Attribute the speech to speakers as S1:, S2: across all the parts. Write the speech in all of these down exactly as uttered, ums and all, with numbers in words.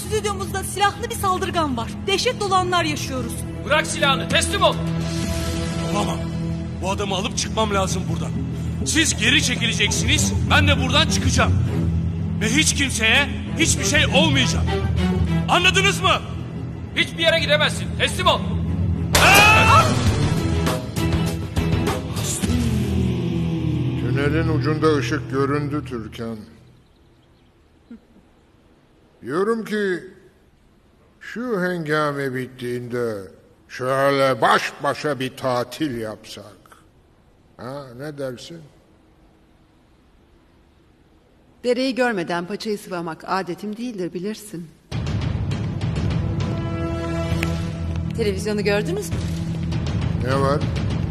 S1: stüdyomuzda silahlı bir saldırgan var. Dehşet dolu anlar yaşıyoruz.
S2: Bırak silahını, teslim ol.
S3: Olamam. Bu adamı alıp çıkmam lazım buradan. Siz geri çekileceksiniz, ben de buradan çıkacağım. Ve hiç kimseye hiçbir şey olmayacak. Anladınız mı?
S2: Hiçbir yere gidemezsin, teslim ol.
S4: Tünelin ucunda ışık göründü Türkan. Diyorum ki şu hengame bittiğinde şöyle baş başa bir tatil yapsak. Ha, ne dersin?
S5: Dereyi görmeden paçayı sıvamak adetim değildir, bilirsin.
S6: Televizyonu gördünüz mü?
S4: Ne var?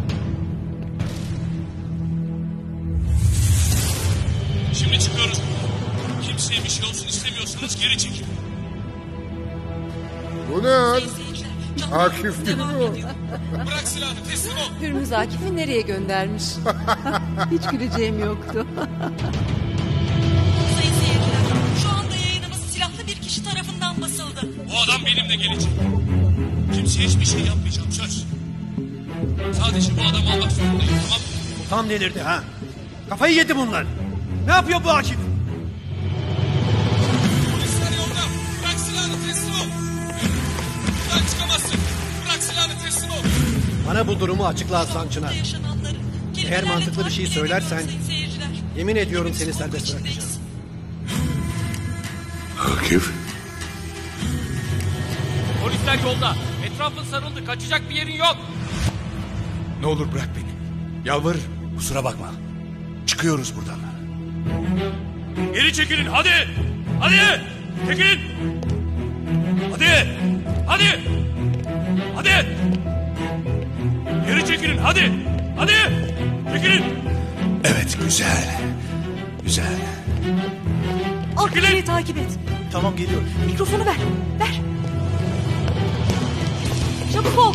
S3: Şimdi çıkıyoruz. Kimseye bir şey olsun istemiyorsanız geri çekil.
S4: Bu ne hal? Akif değil mi o?
S3: Bırak silahını, teslim ol.
S6: Hürmüz Akif'i nereye göndermiş?
S5: Hiç güleceğim yoktu.
S1: Sayın seyirciler, şu anda yayınımız silahlı bir kişi tarafından basıldı.
S3: O adam benimle gelecek. Kimseye hiçbir şey yapmayacağım, söz. Sadece bu adamı almak zorundayım, tamam mı?
S7: Tam delirdi ha. Kafayı yedi bunlar. Ne yapıyor bu Akif?
S3: Polisler yolda. Bırak silahını, teslim ol. Buradan çıkamazsın. Bırak silahını, teslim ol.
S7: Bana bu durumu açıkla Aslan Çınar. Eğer mantıklı bir şey söylersen yemin ediyorum seni serbest bırakacağım.
S4: Akif?
S2: Polisler yolda. Etrafın sarıldı, kaçacak bir yerin yok.
S3: Ne olur bırak beni. Yalvarırım. Kusura bakma. Çıkıyoruz buradan. Geri çekilin, hadi. Hadi. Çekilin. Hadi. Hadi. Hadi. Geri çekilin, hadi. Hadi. Çekilin. Evet, güzel. Güzel.
S1: Akif'i takip et.
S7: Tamam, geliyorum.
S1: Mikrofonu ver. Ver. Çabuk ol.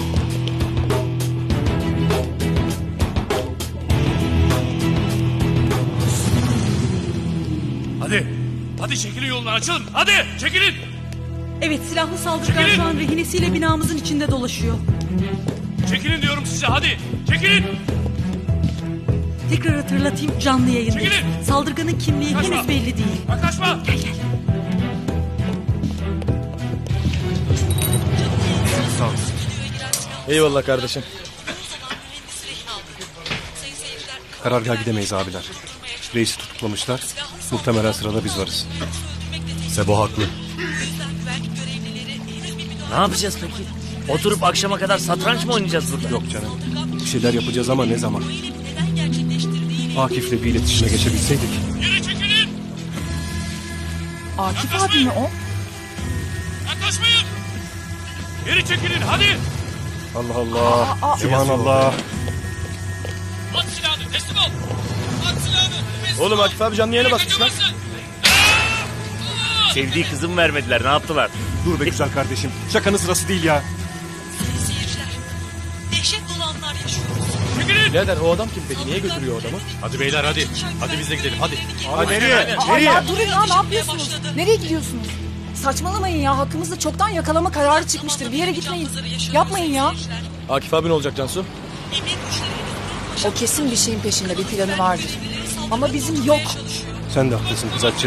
S3: Hadi. Hadi çekilin yolunu, açılın. Hadi çekilin.
S1: Evet, silahlı saldırgan
S3: Çekilin.
S1: şu an rehinesiyle binamızın içinde dolaşıyor.
S3: Çekilin diyorum size, hadi. Çekilin.
S1: Tekrar hatırlatayım, canlı yayındayız.
S3: Çekilin.
S1: Saldırganın kimliği
S3: Yaklaşma.
S1: henüz belli değil.
S3: Yaklaşma.
S1: Gel gel.
S8: Sağ ol. Eyvallah kardeşim. Karargaha gidemeyiz abiler. Reisi tutuklamışlar. Muhtemelen sırada biz varız. Sebo haklı.
S9: Ne yapacağız peki? Oturup akşama kadar satranç mı oynayacağız burada?
S8: Yok canım. Bir şeyler yapacağız ama ne zaman? Akif'le bir iletişime geçebilseydik.
S3: Geri çekilin.
S1: Akif abi mi o?
S3: Yaklaşmayın. Geri çekilin, hadi.
S8: Allah Allah. Sübhanallah.
S3: At silahını, teslim ol. At silahını. teslim
S8: Oğlum
S3: ol.
S8: Akif abi canlı yayına
S3: Geri
S8: basmış lan.
S3: kaçamazsın.
S9: Sevdiği kızımı vermediler, ne yaptılar?
S8: Dur be güzel kardeşim. Şakanın sırası değil ya.
S1: Sayın seyirciler, dehşet dolu anlar yaşıyoruz.
S3: Çekilin.
S8: Birader o adam kim peki? Niye götürüyor o adamı?
S3: Hadi beyler, hadi. Hadi biz de gidelim, hadi.
S8: Abi nereye?
S1: Aa,
S8: Nereye?
S1: ya durun ya, ne yapıyorsunuz? Nereye gidiyorsunuz?
S10: Saçmalamayın ya, hakkımızda çoktan yakalama kararı çıkmıştır. Bir yere gitmeyin. Yapmayın ya.
S8: Akif abi ne olacak Cansu?
S10: O kesin bir şeyin peşinde, bir planı vardır. Ama bizim yok.
S8: Sen de haklısın kızakçı.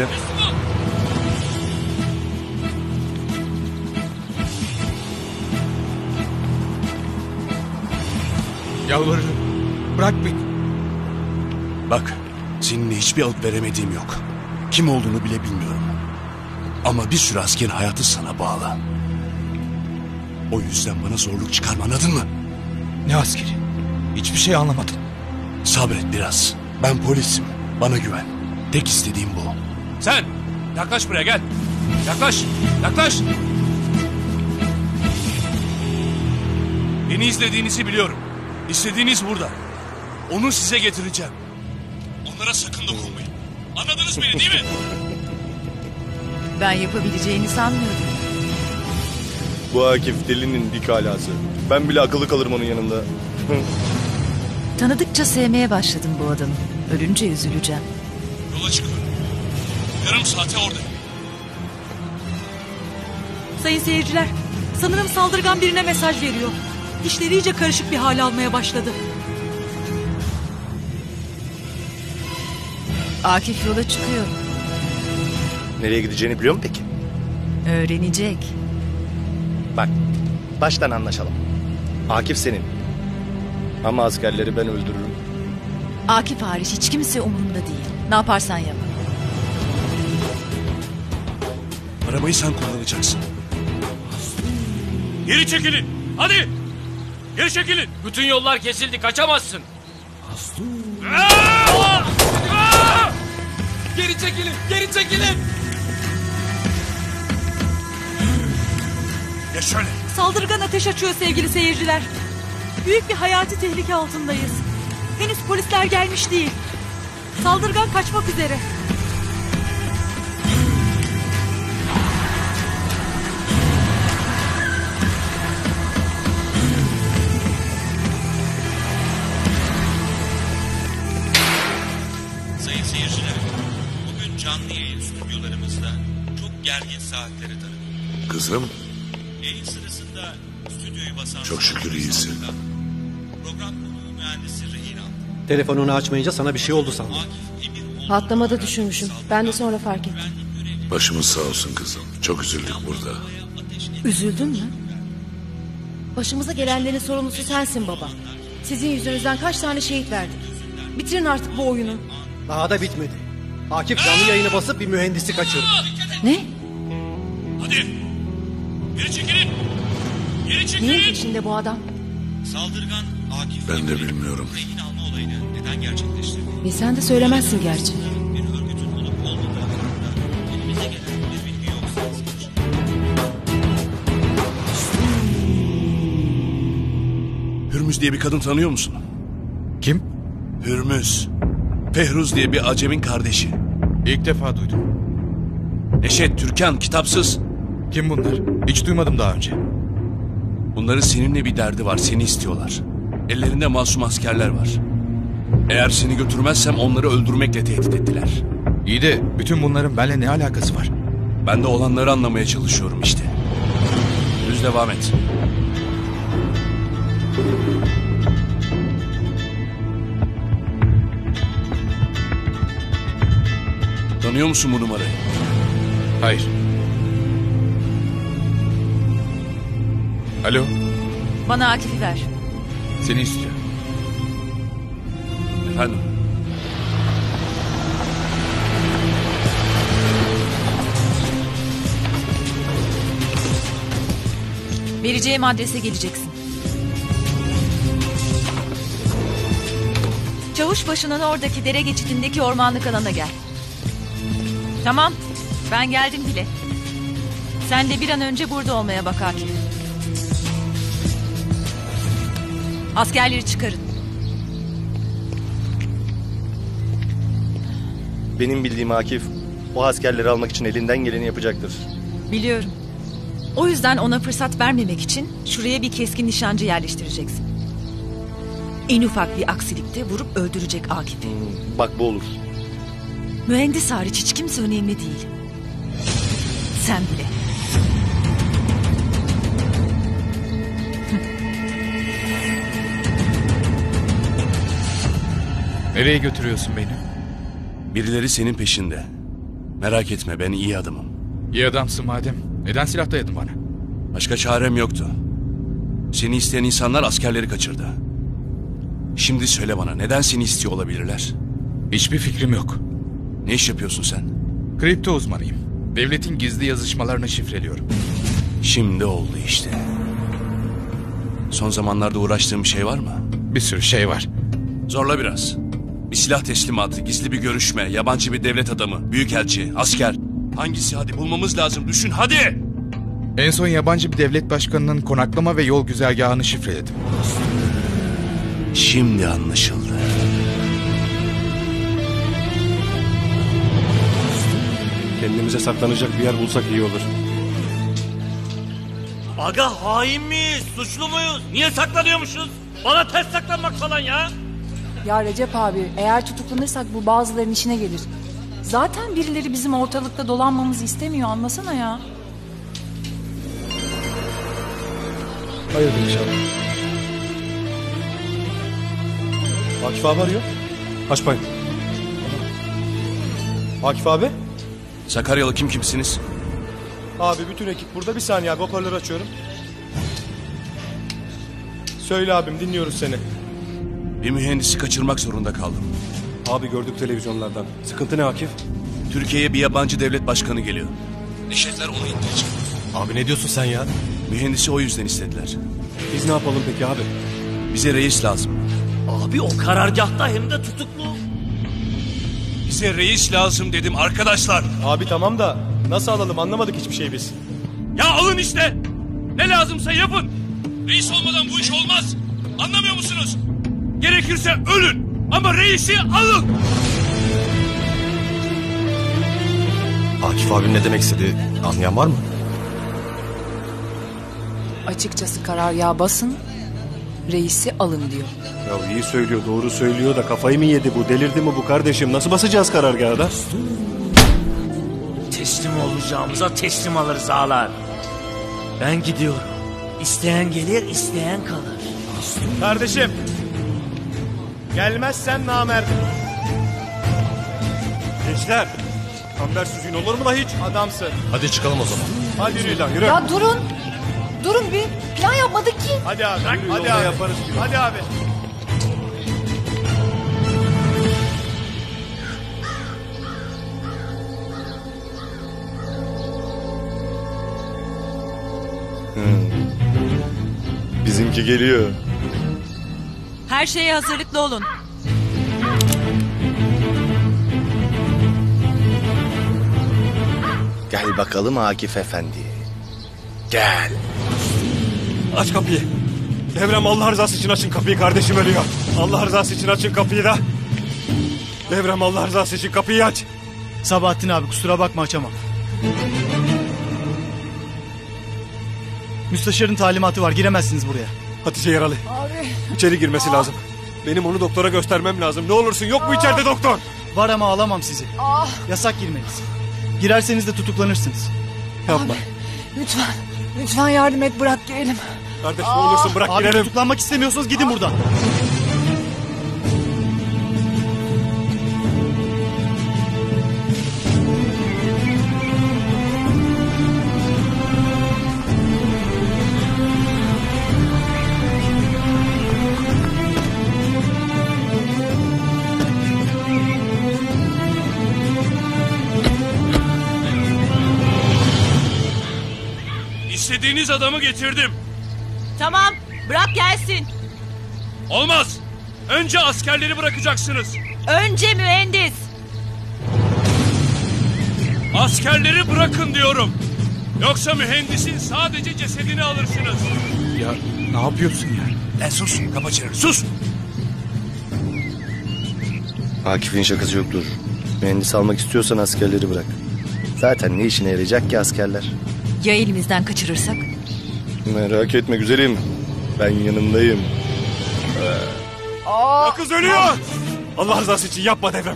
S3: Yalvarırım. Bırak beni. Bak, seninle hiçbir alıp veremediğim yok. Kim olduğunu bile bilmiyorum. Ama bir sürü askerin hayatı sana bağlı. O yüzden bana zorluk çıkarma, anladın mı?
S7: Ne askeri? Hiçbir şey anlamadım.
S3: Sabret biraz. Ben polisim. Bana güven. Tek istediğim bu. Sen yaklaş buraya, gel. Yaklaş. Yaklaş. Beni izlediğinizi biliyorum. İstediğiniz burada. Onu size getireceğim. Onlara sakın dokunmayın. Anladınız beni değil mi?
S6: Ben yapabileceğini sanmıyordum.
S8: Bu Akif delinin dik alası. Ben bile akıllı kalırım onun yanında.
S6: Tanıdıkça sevmeye başladım bu adamı. Ölünce üzüleceğim.
S3: Yola çıkıyorum. Yarım saate orada.
S1: Sayın seyirciler, sanırım saldırgan birine mesaj veriyor. İşleri iyice karışık bir hal almaya başladı.
S6: Akif yola çıkıyor.
S11: Nereye gideceğini biliyor mu peki?
S6: Öğrenecek.
S11: Bak, baştan anlaşalım. Akif senin. Ama askerleri ben öldürürüm.
S6: Akif hariç hiç kimse umurumda değil. Ne yaparsan yap.
S3: Arabayı sen kullanacaksın.
S2: Geri çekilin. Hadi. Geri çekilin. Bütün yollar kesildi. Kaçamazsın. Aa! Aa! Geri çekilin. Geri çekilin.
S3: Ya şöyle.
S1: Saldırgan ateş açıyor sevgili seyirciler. Büyük bir hayati tehlike altındayız. Henüz polisler gelmiş değil. Saldırgan kaçmak üzere.
S12: Sayın seyirciler, bugün canlı yayın stüdyolarımızda çok gergin saatlere tanıdık.
S4: Kızım,
S12: Yayın sırasında stüdyoyu basan...
S4: çok şükür iyisin.
S12: Program konuğu mühendisi rehin aldı.
S7: Telefonunu açmayınca sana bir şey oldu sandım.
S10: Patlamada düşürmüşüm. Ben de sonra fark ettim.
S4: Başımız sağ olsun kızım. Çok üzüldük burada.
S10: Üzüldün mü? Başımıza gelenlerin sorumlusu sensin baba. Sizin yüzünüzden kaç tane şehit verdik. Bitirin artık bu oyunu.
S7: Daha da bitmedi. Akif canlı yayını basıp bir mühendisi kaçırdı.
S10: Ne?
S2: Hadi. Geri çekilin. Geri çekilin.
S10: Neyin peşinde bu adam?
S12: Saldırgan Akif...
S4: Ben de bilmiyorum.
S12: Rehin alma olayını neden gerçekleştirdi?
S10: E sen de söylemezsin gerçi.
S12: Bir örgütün olup olmadığı hakkında elimize gelen bir bilgi yoksa...
S3: Hürmüz diye bir kadın tanıyor musun?
S13: Kim?
S3: Hürmüz. Fehruz diye bir acemin kardeşi.
S13: İlk defa duydum.
S3: Neşet, Türkan, kitapsız.
S13: Kim bunlar? Hiç duymadım daha önce.
S3: Bunların seninle bir derdi var, seni istiyorlar. Ellerinde masum askerler var. Eğer seni götürmezsem onları öldürmekle tehdit ettiler.
S13: İyi de bütün bunların benimle ne alakası var?
S3: Ben de olanları anlamaya çalışıyorum işte. Düz devam et. Tanıyor musun bu numarayı?
S13: Hayır. Alo,
S6: Bana Akif'i ver.
S13: seni istiyor.
S3: Efendim?
S6: Vereceğim adrese geleceksin. Çavuşbaşı'nın oradaki dere geçidindeki ormanlık alana gel. Tamam, ben geldim bile. Sen de bir an önce burada olmaya bak Akif. Askerleri çıkarın.
S11: Benim bildiğim Akif, o askerleri almak için elinden geleni yapacaktır.
S6: Biliyorum. O yüzden ona fırsat vermemek için şuraya bir keskin nişancı yerleştireceksin. En ufak bir aksilikte vurup öldürecek Akif'i.
S11: Hmm, bak bu olur.
S6: Mühendis hariç hiç kimse önemli değil. Sen bile.
S13: Nereye götürüyorsun beni?
S3: Birileri senin peşinde. Merak etme, ben iyi adamım.
S13: İyi adamsın madem. Neden silah dayadın bana?
S3: Başka çarem yoktu. Seni isteyen insanlar askerleri kaçırdı. Şimdi söyle bana, neden seni istiyor olabilirler?
S13: Hiçbir fikrim yok.
S3: Ne iş yapıyorsun sen?
S13: Kripto uzmanıyım. Devletin gizli yazışmalarını şifreliyorum.
S3: Şimdi oldu işte. Son zamanlarda uğraştığın bir şey var mı?
S13: Bir sürü şey var.
S3: Zorla biraz. Bir silah teslimatı, gizli bir görüşme, yabancı bir devlet adamı, büyükelçi, asker. Hangisi, hadi bulmamız lazım, düşün hadi!
S13: En son yabancı bir devlet başkanının konaklama ve yol güzergahını şifreledim.
S3: Şimdi anlaşıldı.
S8: Kendimize saklanacak bir yer bulsak iyi olur.
S9: Aga hain miyiz? Suçlu muyuz? Niye saklanıyormuşuz? Bana ters saklanmak falan ya.
S10: Ya Recep abi, eğer tutuklanırsak bu bazılarının işine gelir. Zaten birileri bizim ortalıkta dolanmamızı istemiyor, anlasana ya.
S8: Hayırdır inşallah.
S14: Akif abi arıyor.
S8: Açmayın.
S14: Akif abi.
S3: Sakaryalı kim kimsiniz?
S14: Abi bütün ekip burada. Bir saniye abi, hoparlörü açıyorum. Söyle abim, dinliyoruz seni.
S3: Bir mühendisi kaçırmak zorunda kaldım.
S8: Abi gördük televizyonlardan. Sıkıntı ne Akif?
S3: Türkiye'ye bir yabancı devlet başkanı geliyor. Neşetler onu indirecek.
S14: Abi ne diyorsun sen ya?
S3: Mühendisi o yüzden istediler.
S8: Biz ne yapalım peki abi?
S3: Bize reis lazım.
S9: Abi o karargahta hem de tutuklu.
S3: Bize reis lazım dedim arkadaşlar.
S14: Abi tamam da nasıl alalım, anlamadık hiçbir şey biz.
S2: Ya alın işte. Ne lazımsa yapın. Reis olmadan bu iş olmaz. Anlamıyor musunuz? Gerekirse ölün. Ama reisi alın.
S14: Akif abim ne demek istedi, anlayan var mı?
S15: Açıkçası karargaha basın, reisi alın diyor.
S8: Ya iyi söylüyor, doğru söylüyor da kafayı mı yedi bu? Delirdi mi bu kardeşim? Nasıl basacağız karargahda?
S9: Teslim olacağımıza teslim alırız ağalar. Ben gidiyorum. İsteyen gelir, isteyen kalır.
S14: Kardeşim. Gelmezsen namerdim.
S8: Gençler. Kamber süzüğün olur mu da hiç?
S14: Adamsın.
S8: Hadi çıkalım o zaman.
S14: Hadi yürü lan, yürü.
S10: Ya durun. Durun bir. Plan yapmadık ki.
S14: Hadi abi.
S8: Yürü,
S14: hadi
S8: yolda
S14: abi.
S8: yaparız.
S14: Hadi abi.
S11: Bizimki geliyor.
S1: Her şeye hazırlıklı olun.
S11: Gel bakalım Akif Efendi. Gel.
S8: Aç kapıyı. Devrem Allah rızası için açın kapıyı, kardeşim ölüyor. Allah rızası için açın kapıyı da. Devrem Allah rızası için kapıyı aç.
S16: Sabahattin abi kusura bakma, açamam. Müsteşarın talimatı var, giremezsiniz buraya.
S8: Hatice yaralı.
S10: Abi.
S8: İçeri girmesi lazım. Benim onu doktora göstermem lazım. Ne olursun, yok mu içeride doktor?
S16: Var ama alamam sizi.
S10: Ah.
S16: Yasak girmeniz. Girerseniz de tutuklanırsınız.
S8: Yapma.
S15: Lütfen, lütfen yardım et, bırak girelim.
S8: Kardeş ne olursun bırak
S16: Abi
S8: girelim.
S16: tutuklanmak istemiyorsanız gidin buradan.
S2: İstediğiniz adamı getirdim.
S1: Tamam, bırak gelsin.
S2: Olmaz. Önce askerleri bırakacaksınız.
S1: Önce mühendis.
S2: Askerleri bırakın diyorum. Yoksa mühendisin sadece cesedini alırsınız.
S13: Ya ne yapıyorsun ya?
S3: Lan sus, kapa çeneni, sus.
S11: Akif'in şakası yoktur. Mühendis almak istiyorsan askerleri bırak. Zaten ne işine yarayacak ki askerler?
S6: Ya elimizden kaçırırsak?
S11: Merak etme güzelim. Ben yanındayım.
S8: Ya kız ölüyor. Allah rızası için yapma Devrem.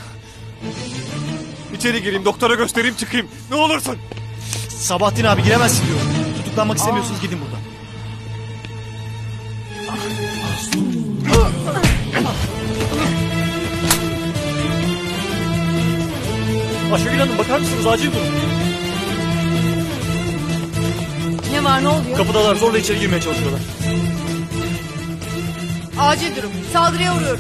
S8: İçeri gireyim, doktora göstereyim, çıkayım. Ne olursun.
S16: Sabahattin abi giremezsin diyorum. Tutuklanmak istemiyorsunuz, gidin buradan.
S9: Ayşegül Hanım bakar mısınız? Acil durum.
S10: Ne var, ne oluyor?
S9: Kapıdalar, zorla içeri girmeye çalışıyorlar.
S10: Acil durum. Saldırıya uğruyoruz.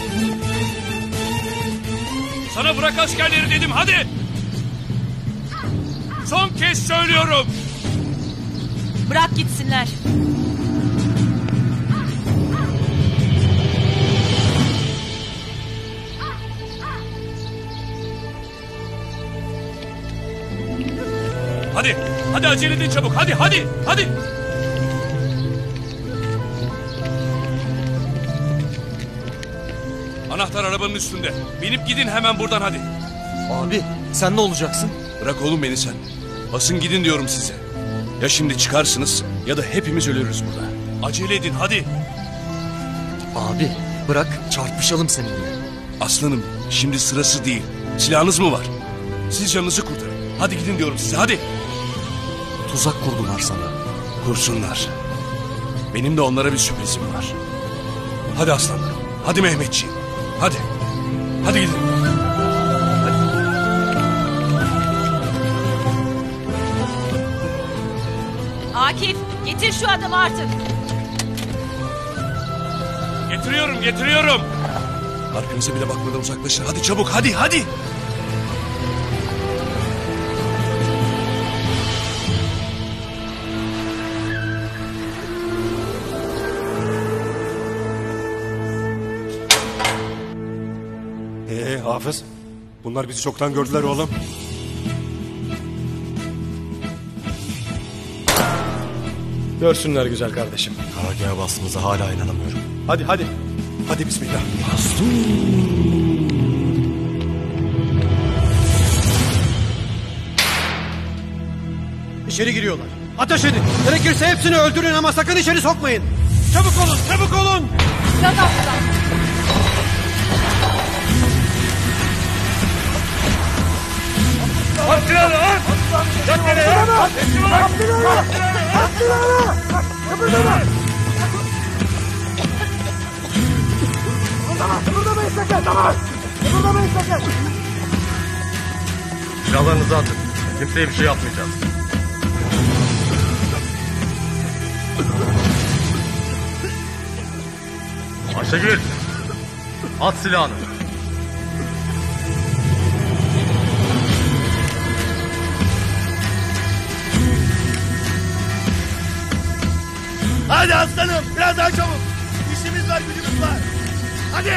S2: Sana bırak askerleri dedim, hadi. Son kez söylüyorum.
S1: Bırak gitsinler.
S2: Hadi, hadi acele edin çabuk, hadi, hadi, hadi. Anahtar arabanın üstünde. Binip gidin hemen buradan hadi.
S14: Abi sen ne olacaksın?
S3: Bırak oğlum beni sen. Basın gidin diyorum size. Ya şimdi çıkarsınız ya da hepimiz ölürüz burada.
S2: Acele edin hadi.
S14: Abi bırak çarpışalım seninle.
S3: Aslanım şimdi sırası değil. Silahınız mı var? Siz canınızı kurtarın. Hadi gidin diyorum size hadi.
S14: Tuzak kurdular sana.
S3: Kursunlar. Benim de onlara bir sürprizim var. Hadi aslanlarım. Hadi Mehmetciğim. Hadi. Hadi gidelim.
S6: Akif getir şu adamı artık.
S2: Getiriyorum, getiriyorum.
S3: Arkanıza bile bakmadan uzaklaşın. Hadi çabuk, hadi, hadi.
S8: Ee Hafız, bunlar bizi çoktan gördüler oğlum.
S14: Görsünler güzel kardeşim.
S16: Karargaha bastığımıza hala inanamıyorum.
S14: Hadi hadi.
S8: Hadi bismillah.
S7: İçeri giriyorlar. Ateş edin. Gerekirse hepsini öldürün ama sakın içeri sokmayın. Çabuk olun, çabuk olun.
S15: Silah attılar.
S2: At silahını at! Yat yere ya! Teslim ol!
S17: At silahını! At silahını! Kıpırdama! Kıpırdama! Kıpırdamayın sakın! Tamam! Kıpırdamayın sakın!
S16: Silahlarınızı atın. Kimseye bir şey yapmayacağız. Ayşegül! At silahını.
S9: Hadi aslanım biraz daha çabuk. İşimiz var gücümüz var. Hadi.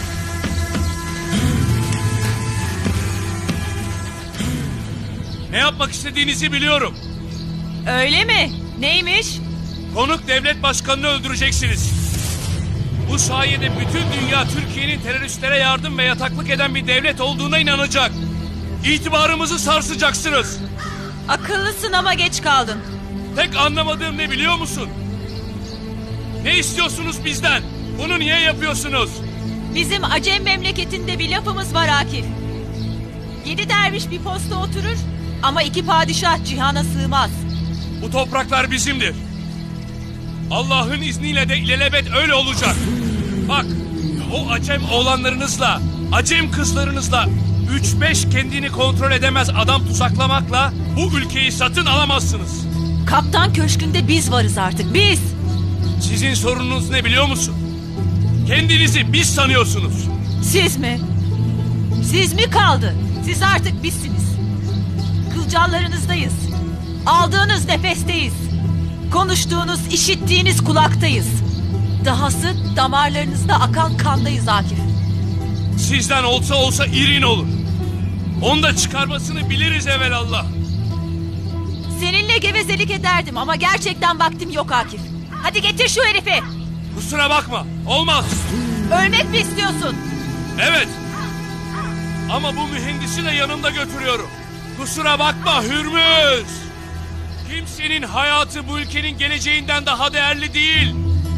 S2: Ne yapmak istediğinizi biliyorum.
S6: Öyle mi? Neymiş?
S2: Konuk devlet başkanını öldüreceksiniz. Bu sayede bütün dünya Türkiye'nin teröristlere yardım ve yataklık eden bir devlet olduğuna inanacak. İtibarımızı sarsacaksınız.
S6: Akıllısın ama geç kaldın.
S2: Tek anlamadığım ne biliyor musun? Ne istiyorsunuz bizden? Bunu niye yapıyorsunuz?
S6: Bizim Acem memleketinde bir lafımız var Akif. Yedi derviş bir posta oturur ama iki padişah cihana sığmaz.
S2: Bu topraklar bizimdir. Allah'ın izniyle de ilelebet öyle olacak. Bak, o Acem oğlanlarınızla, Acem kızlarınızla üç beş kendini kontrol edemez adam tuzaklamakla bu ülkeyi satın alamazsınız.
S6: Kaptan Köşkü'nde biz varız artık, biz.
S2: Sizin sorununuz ne biliyor musun? Kendinizi biz sanıyorsunuz.
S6: Siz mi? Siz mi kaldı? Siz artık bizsiniz. Kılcallarınızdayız. Aldığınız nefesteyiz. Konuştuğunuz, işittiğiniz kulaktayız. Dahası damarlarınızda akan kandayız Akif.
S2: Sizden olsa olsa irin olur. Onu da çıkarmasını biliriz evelallah.
S6: Seninle gevezelik ederdim ama gerçekten vaktim yok Akif. Hadi getir şu herifi.
S2: Kusura bakma, olmaz.
S6: Ölmek mi istiyorsun?
S2: Evet. Ama bu mühendisi de yanımda götürüyorum. Kusura bakma Hürmüz. Kimsenin hayatı bu ülkenin geleceğinden daha değerli değil.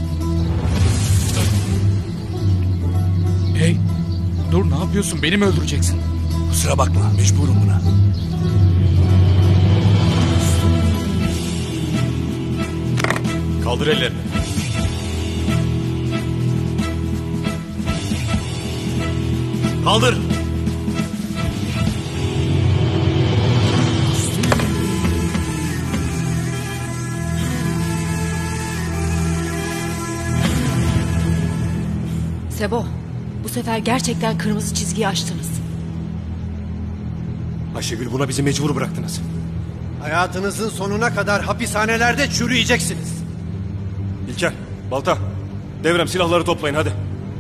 S13: Hey, dur ne yapıyorsun? Beni mi öldüreceksin?
S3: Kusura bakma, mecburum buna.
S8: Kaldır ellerini. Kaldır.
S10: Sebo, bu sefer gerçekten kırmızı çizgiyi aştınız.
S8: Ayşegül, buna bizi mecbur bıraktınız.
S7: Hayatınızın sonuna kadar hapishanelerde çürüyeceksiniz.
S8: İlker, Balta, Devrem silahları toplayın hadi.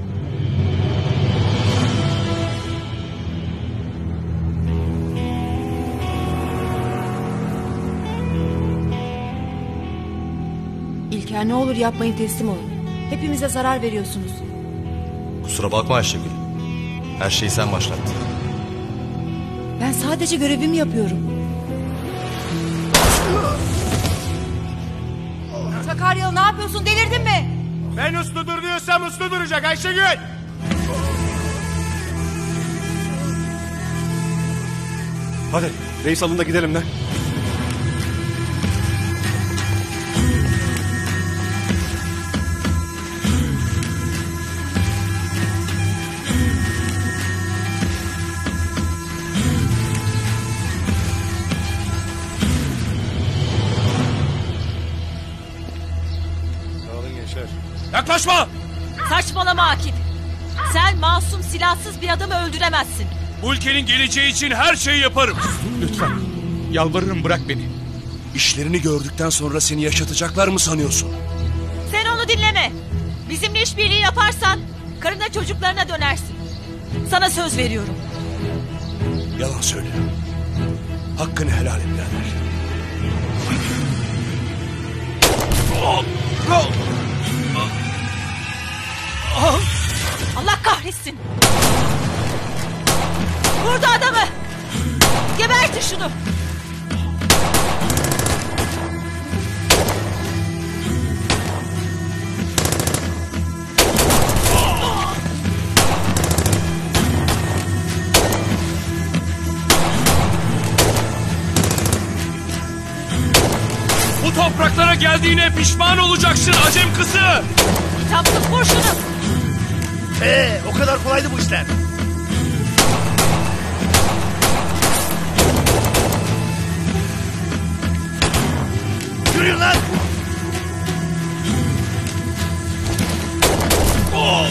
S10: İlker, ne olur yapmayın, teslim olun. Hepimize zarar veriyorsunuz.
S16: Kusura bakma Ayşegül. Her şeyi sen başlattın.
S10: Ben sadece görevimi yapıyorum. Sakaryalı, ne yapıyorsun? Delirdin mi?
S2: Ben uslu dur diyorsam uslu duracak Ayşegül.
S8: Hadi reis alın da gidelim lan. Müsteşar.
S2: Yaklaşma!
S6: Saçmalama Akif. Sen masum silahsız bir adamı öldüremezsin.
S2: Bu ülkenin geleceği için her şeyi yaparım.
S13: Lütfen. Yalvarırım bırak beni.
S3: İşlerini gördükten sonra seni yaşatacaklar mı sanıyorsun?
S6: Sen onu dinleme. Bizimle işbirliği yaparsan karına çocuklarına dönersin. Sana söz veriyorum.
S3: Yalan söyle. Hakkını helal et birader.
S6: Allah kahretsin. Vurdu adamı. Gebertin şunu.
S2: Bu topraklara geldiğine pişman olacaksın Acem kızı.
S6: Kitaplık vur şunu.
S16: Ee, o kadar kolaydı bu işler. Yürüyün lan.
S2: Oh!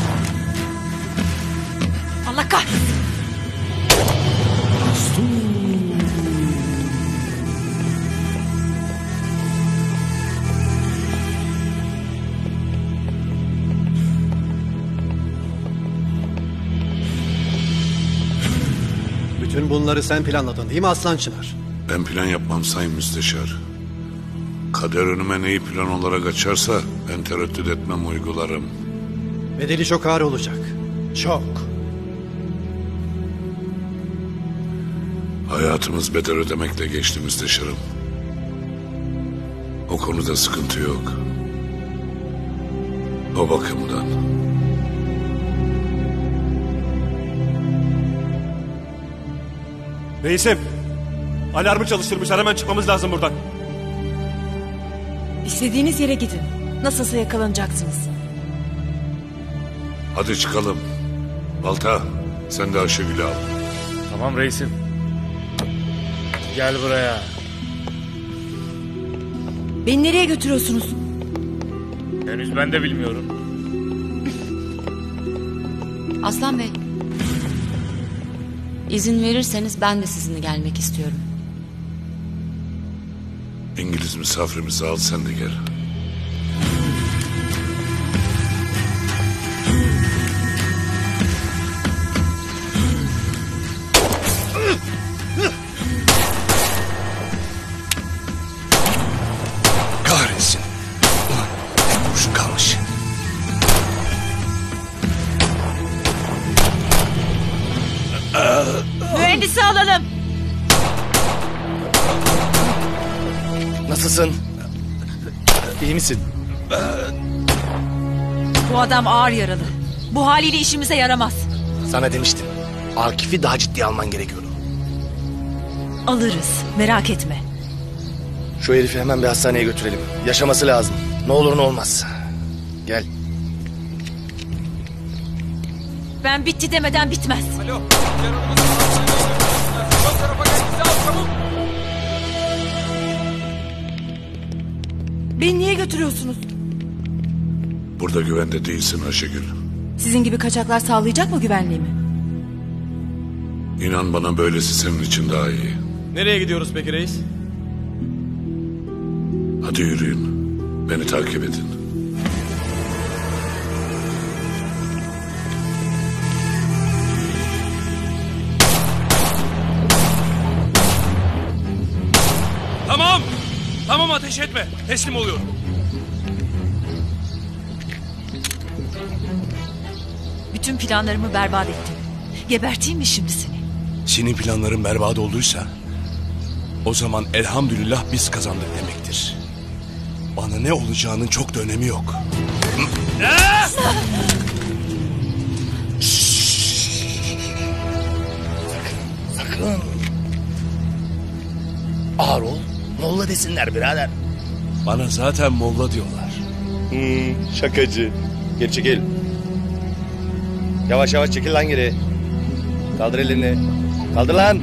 S6: Allah kahretsin.
S7: Bütün bunları sen planladın değil mi Aslan Çınar?
S4: Ben plan yapmam sayın müsteşar. Kader önüme neyi plan olarak açarsa ben tereddüt etmem, uygularım.
S7: Bedeli çok ağır olacak. Çok.
S4: Hayatımız bedel ödemekle geçti müsteşarım. O konuda sıkıntı yok. O bakımdan.
S8: Reisim. Alarmı çalıştırmışlar. Hemen çıkmamız lazım buradan.
S10: İstediğiniz yere gidin. Nasılsa yakalanacaksınız.
S4: Hadi çıkalım. Balta, sen de Ayşegül'ü al.
S9: Tamam reisim. Gel buraya.
S10: Beni nereye götürüyorsunuz?
S9: Henüz ben de bilmiyorum.
S18: Aslan Bey. İzin verirseniz ben de sizinle gelmek istiyorum.
S4: İngiliz misafirimizi al, sen de gel.
S3: Kahretsin. Ulan tek kurşun kalmış.
S6: Mühendisi alalım.
S11: Nasılsın? İyi misin?
S6: Bu adam ağır yaralı. Bu haliyle işimize yaramaz.
S11: Sana demiştim. Akif'i daha ciddiye alman gerekiyor.
S6: Alırız. Merak etme.
S11: Şu herifi hemen bir hastaneye götürelim. Yaşaması lazım. Ne olur ne olmaz. Gel.
S6: Ben bitti demeden bitmez.
S2: Alo.
S10: Beni niye götürüyorsunuz?
S4: Burada güvende değilsin Ayşegül.
S10: Sizin gibi kaçaklar sağlayacak mı güvenliğimi?
S4: İnan bana, böylesi senin için daha iyi.
S14: Nereye gidiyoruz peki reis?
S4: Hadi yürüyün. Beni takip edin.
S2: Tamam. Tamam, ateş etme. Teslim oluyorum.
S6: Bütün planlarımı berbat ettin. Geberteyim mi şimdi seni?
S3: Senin planların berbat olduysa o zaman elhamdülillah biz kazandık demektir. Bana ne olacağının çok da önemi yok.
S11: Sakın. Ağır ol. Molla desinler birader.
S3: Bana zaten molla diyorlar.
S11: Hmm, şakacı. Geri çekil. Yavaş yavaş çekil lan geri. Kaldır elini. Kaldır lan.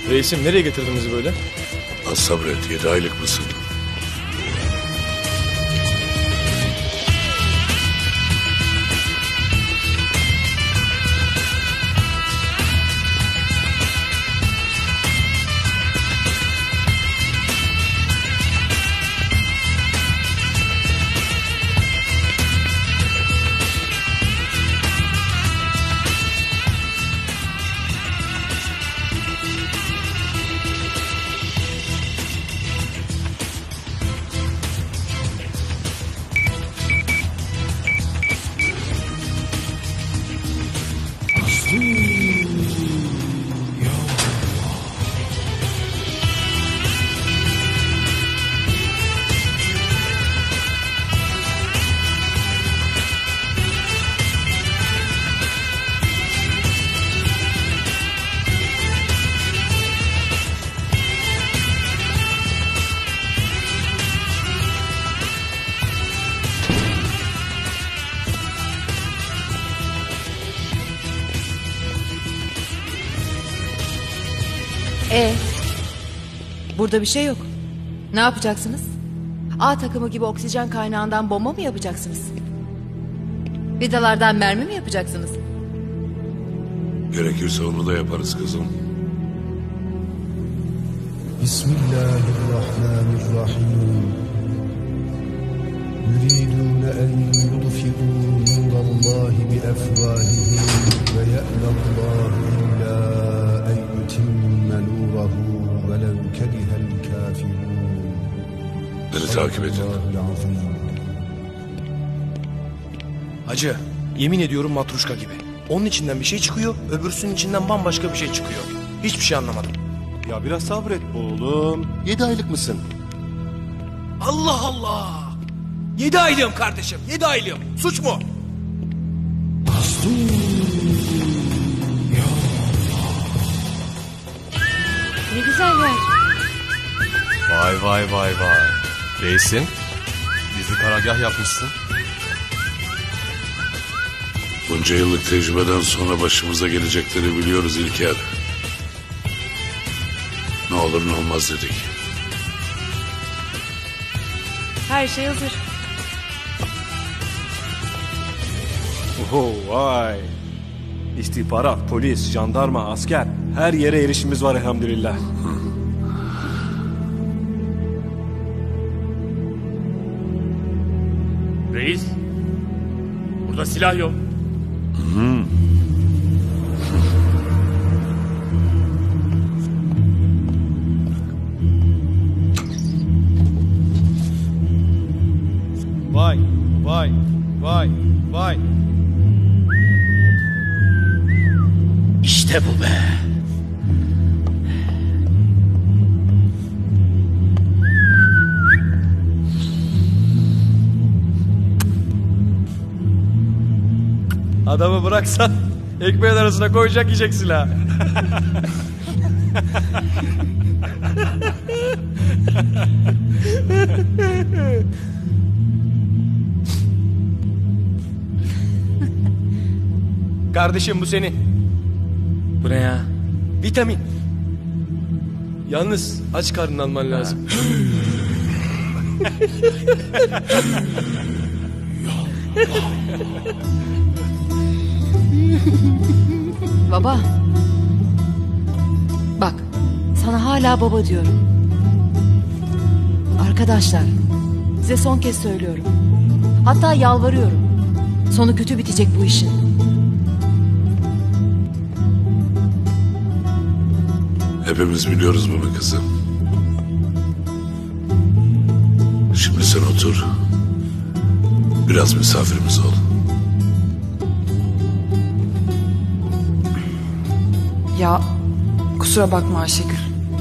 S14: Reisim nereye getirdin bizi böyle?
S4: Az sabret, yedi aylık mısın?
S10: Ee, burada bir şey yok. Ne yapacaksınız? A takımı gibi oksijen kaynağından bomba mı yapacaksınız? Vidalardan mermi mi yapacaksınız?
S4: Gerekirse onu da yaparız kızım.
S19: Bismillahirrahmanirrahim. Yuridun en yudfi'u nurallahi bi efvahihim ve ya'lallahu illa en yutimme nurahu ve lev kerihel kafirun.
S4: Beni takip edin.
S14: Hacı, yemin ediyorum matruşka gibi. Onun içinden bir şey çıkıyor, öbürsünün içinden bambaşka bir şey çıkıyor. Hiçbir şey anlamadım.
S8: Ya biraz sabret oğlum. Yedi aylık mısın?
S14: Allah Allah! Yedi aylığım kardeşim, yedi aylığım. Suç mu?
S10: Ne güzel yer.
S8: Vay vay vay vay. Reisim, bizi karargah yapmışsın.
S4: Bunca yıllık tecrübeden sonra başımıza gelecekleri biliyoruz İlker. Ne olur ne olmaz dedik.
S10: Her şey hazır.
S8: Oho vay. İstihbarat, polis, jandarma, asker. Her yere erişimimiz var elhamdülillah.
S9: Reis, burada silah yok.
S4: Hı.
S14: Vay, vay, vay, vay.
S9: İşte bu be.
S14: Adamı bıraksan ekmeğin arasına koyacak yiyecek silah. Kardeşim bu senin.
S9: Bu ne ya?
S14: Vitamin. Yalnız aç karnını alman lazım.
S10: Baba. Bak, sana hala baba diyorum. Arkadaşlar, size son kez söylüyorum. Hatta yalvarıyorum. Sonu kötü bitecek bu işin.
S4: Hepimiz biliyoruz bunu kızım. Şimdi sen otur. Biraz misafirimiz ol.
S15: Ya kusura bakma Ayşegül.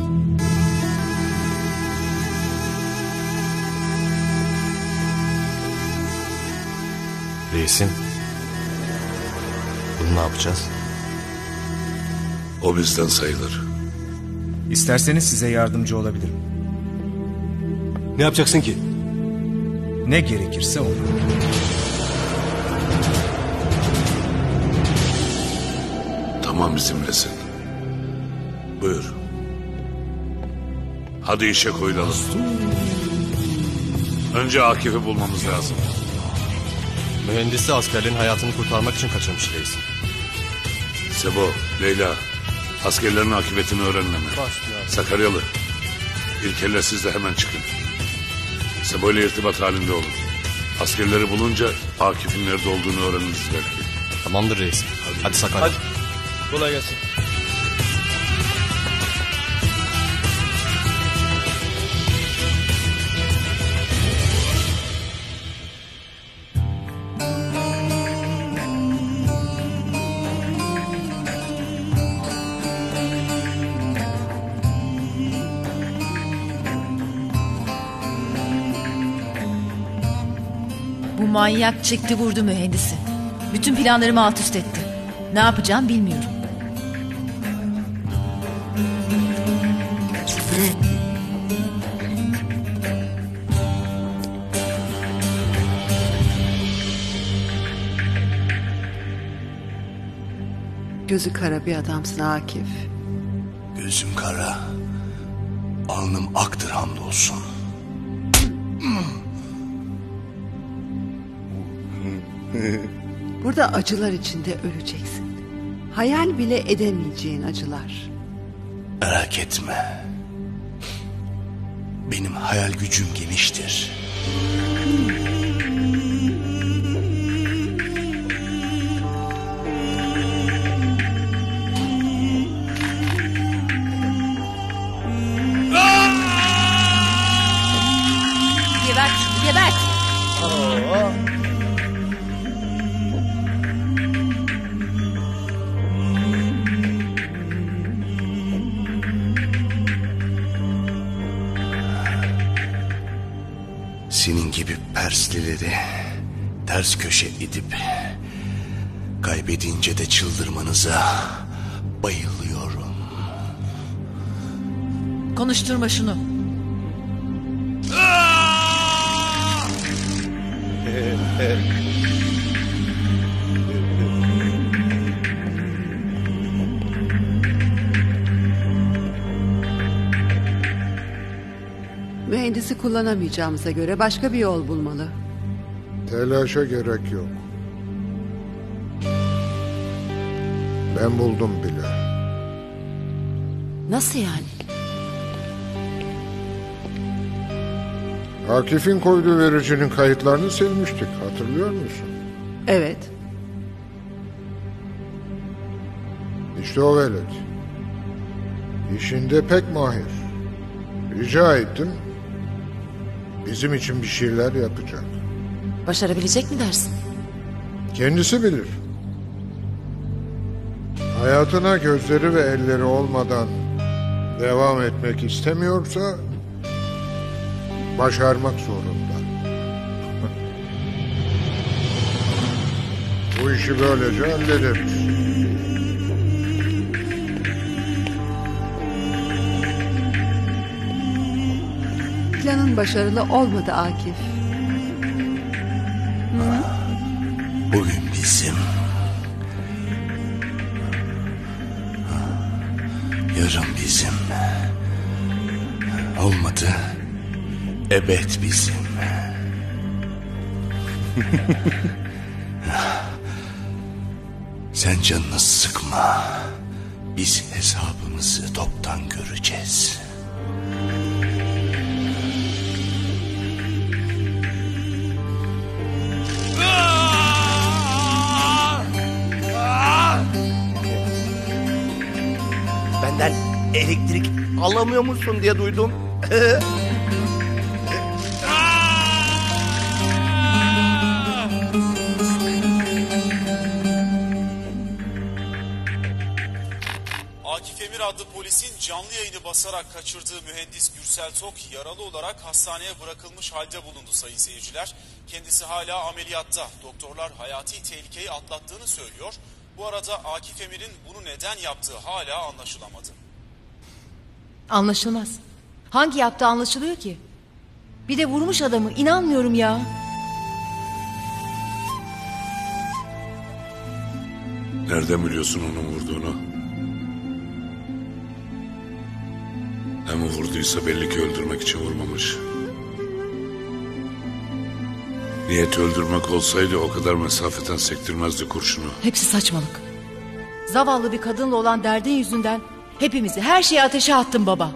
S8: Reisim, bunu ne yapacağız?
S4: O bizden sayılır.
S20: İsterseniz size yardımcı olabilirim.
S8: Ne yapacaksın ki?
S20: Ne gerekirse onu.
S4: Tamam bizimlesin. Buyur. Hadi işe koyulalım. Önce Akif'i bulmamız lazım.
S14: Mühendisi askerlerin hayatını kurtarmak için kaçırmış reis.
S4: Sebo, Leyla, askerlerin akıbetini öğrenin hemen. Sakaryalı, İlker'le siz de hemen çıkın. Sebo ile irtibat halinde olun. Askerleri bulunca Akif'in nerede olduğunu öğreniriz belki.
S14: Tamamdır reis. Hadi, Hadi Sakarya.
S16: Hadi. Kolay gelsin.
S6: Bu manyak çekti vurdu mühendisi. Bütün planlarımı alt üst etti. Ne yapacağım bilmiyorum.
S5: Gözü kara bir adamsın Akif.
S3: Gözüm kara. Alnım aktır hamdolsun.
S5: Burada acılar içinde öleceksin. Hayal bile edemeyeceğin acılar.
S3: Merak etme. Benim hayal gücüm geniştir.
S6: Gebert, gebert.
S3: Senin gibi Perslileri ters köşe edip kaybedince de çıldırmanıza bayılıyorum.
S6: Konuşturma şunu.
S5: Mühendisi kullanamayacağımıza göre başka bir yol bulmalı.
S21: Telaşa gerek yok. Ben buldum bile.
S10: Nasıl yani?
S21: Akif'in koyduğu vericinin kayıtlarını silmiştik. Hatırlıyor musun?
S5: Evet.
S21: İşte o velet. İşinde pek mahir. Rica ettim. Bizim için bir şeyler yapacak.
S10: Başarabilecek mi dersin?
S21: Kendisi bilir. Hayatına gözleri ve elleri olmadan devam etmek istemiyorsa başarmak zorunda. Bu işi böylece hallederiz.
S5: Planın başarılı olmadı Akif. Hı?
S3: Bugün bizim, yarın bizim, olmadı ebed bizim. Sen canını sıkma. Biz hesabımızı toptan göreceğiz.
S11: Benden elektrik alamıyor musun diye duydum.
S12: Akif Emir adlı polisin canlı yayını basarak kaçırdığı mühendis Gürsel Tok yaralı olarak hastaneye bırakılmış halde bulundu sayın seyirciler. Kendisi hala ameliyatta. Doktorlar hayati tehlikeyi atlattığını söylüyor. Bu arada Akif Emir'in bunu neden yaptığı hala anlaşılamadı.
S10: Anlaşılmaz. Hangi yaptığı anlaşılıyor ki? Bir de vurmuş adamı. İnanmıyorum ya.
S4: Nereden biliyorsun onun vurduğunu? Hem vurduysa belli ki öldürmek için vurmamış. Niyeti öldürmek olsaydı o kadar mesafeden sektirmezdi kurşunu.
S10: Hepsi saçmalık. Zavallı bir kadınla olan derdin yüzünden hepimizi, her şeyi ateşe attın baba.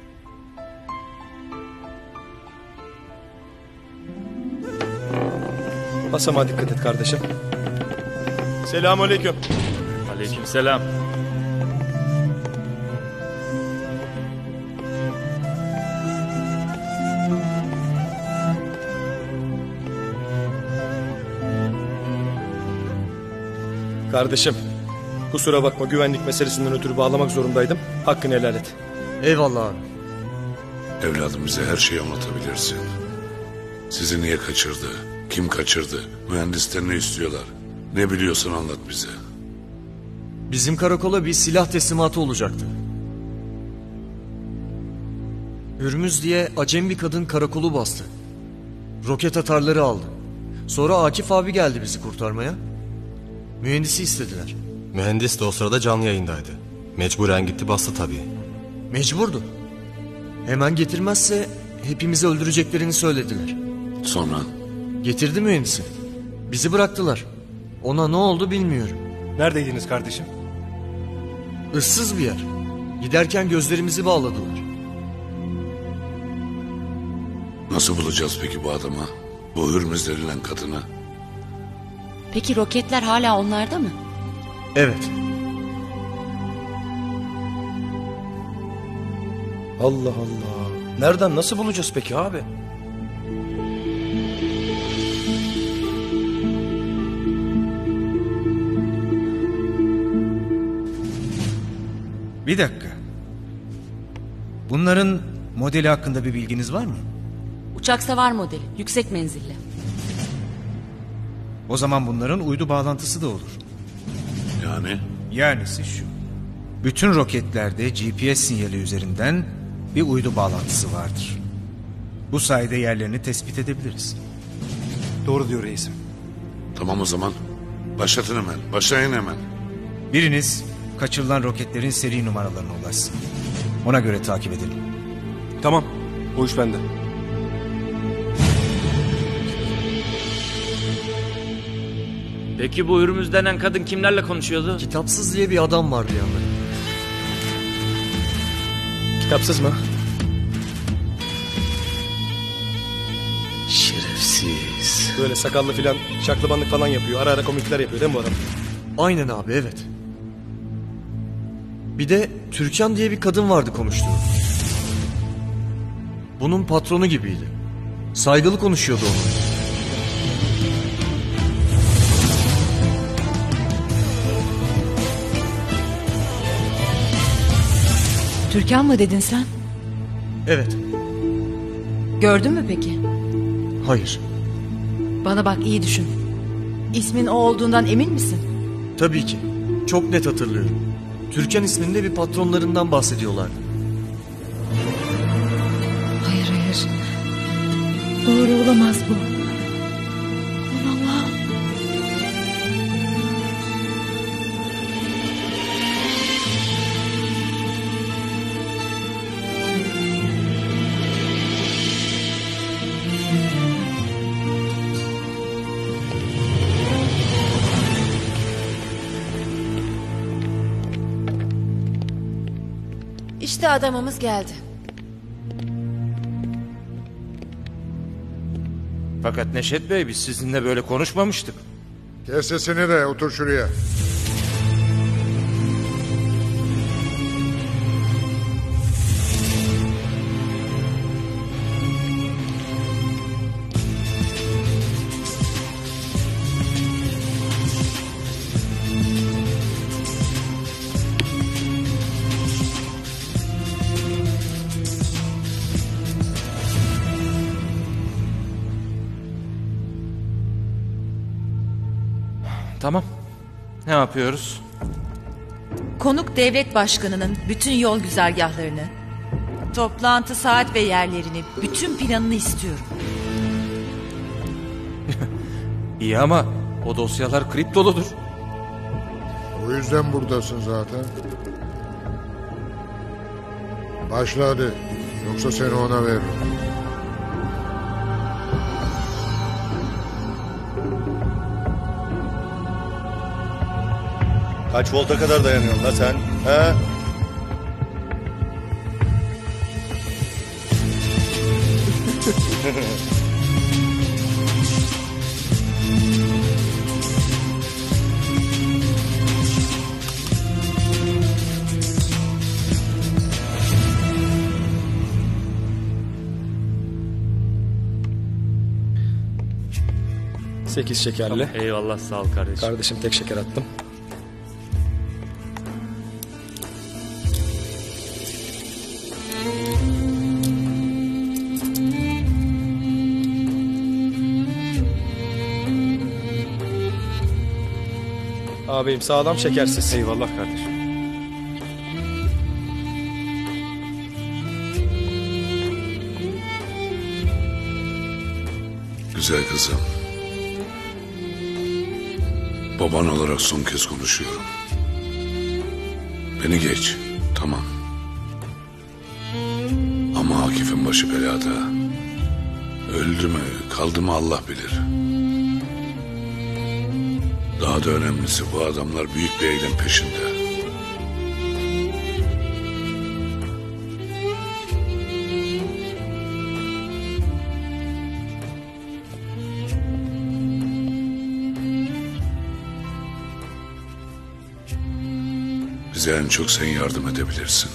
S14: Basamağa dikkat et kardeşim. Selamünaleyküm.
S9: Aleykümselam.
S14: Kardeşim, kusura bakma, güvenlik meselesinden ötürü bağlamak zorundaydım. Hakkını helal et.
S8: Eyvallah abi.
S4: Evladım, bize her şeyi anlatabilirsin. Sizi niye kaçırdı? Kim kaçırdı? Mühendisten ne istiyorlar? Ne biliyorsun anlat bize.
S8: Bizim karakola bir silah teslimatı olacaktı. Hürmüz diye acem bir kadın karakolu bastı. Roket atarları aldı. Sonra Akif abi geldi bizi kurtarmaya. Mühendisi istediler.
S1: Mühendis de o sırada canlı yayındaydı. Mecburen gitti bastı tabii.
S8: Mecburdu. Hemen getirmezse hepimizi öldüreceklerini söylediler.
S4: Sonra?
S8: Getirdi mühendisi. Bizi bıraktılar. Ona ne oldu bilmiyorum.
S14: Neredeydiniz kardeşim?
S8: Issız bir yer. Giderken gözlerimizi bağladılar.
S4: Nasıl bulacağız peki bu adamı? Bu Hürmüz denilen kadını?
S18: Peki roketler hala onlarda mı?
S8: Evet.
S14: Allah Allah. Nereden nasıl bulacağız peki abi?
S20: Bir dakika. Bunların modeli hakkında bir bilginiz var mı?
S18: Uçak savar modeli, yüksek menzilli.
S20: O zaman bunların uydu bağlantısı da olur.
S4: Yani?
S20: Yanisi şu. Bütün roketlerde G P S sinyali üzerinden bir uydu bağlantısı vardır. Bu sayede yerlerini tespit edebiliriz.
S14: Doğru diyor reisim.
S4: Tamam o zaman. Başlatın hemen. Başlayın hemen.
S20: Biriniz kaçırılan roketlerin seri numaralarına ulaşsın. Ona göre takip edelim.
S14: Tamam. O iş bende.
S9: Peki bu Hürmüz denen kadın kimlerle konuşuyordu?
S8: Kitapsız diye bir adam vardı yanında.
S14: Kitapsız mı?
S11: Şerefsiz.
S14: Böyle sakallı filan, şaklabanlık falan yapıyor. Ara ara komikler yapıyor değil mi bu adam?
S8: Aynen abi, evet. Bir de Türkan diye bir kadın vardı konuştuğu. Bunun patronu gibiydi. Saygılı konuşuyordu onunla.
S10: Türkan mı dedin sen?
S8: Evet.
S10: Gördün mü peki?
S8: Hayır.
S10: Bana bak, iyi düşün. İsmin o olduğundan emin misin?
S8: Tabii ki. Çok net hatırlıyorum. Türkan isminde bir patronlarından bahsediyorlardı.
S10: Hayır hayır. Doğru olamaz bu. Aman Allah'ım. İşte adamımız geldi.
S9: Fakat Neşet Bey, biz sizinle böyle konuşmamıştık.
S21: Kes sesini de otur şuraya.
S9: Tamam. Ne yapıyoruz?
S6: Konuk devlet başkanının bütün yol güzergahlarını, toplantı saat ve yerlerini, bütün planını istiyorum.
S9: İyi ama o dosyalar kriptoludur.
S21: O yüzden buradasın zaten. Başla hadi. Yoksa seni ona veririm.
S11: Kaç volta kadar dayanıyorsun la sen? He?
S14: Sekiz şekerli.
S9: Eyvallah, sağ ol kardeşim.
S14: Kardeşim tek şeker attım. Ağabeyim sağlam şekersiz.
S8: Eyvallah kardeşim.
S4: Güzel kızım. Baban olarak son kez konuşuyorum. Beni geç, tamam. Ama Akif'in başı belada. Öldü mü, kaldı mı Allah bilir. Daha da önemlisi bu adamlar büyük bir eylem peşinde. Bize en çok sen yardım edebilirsin.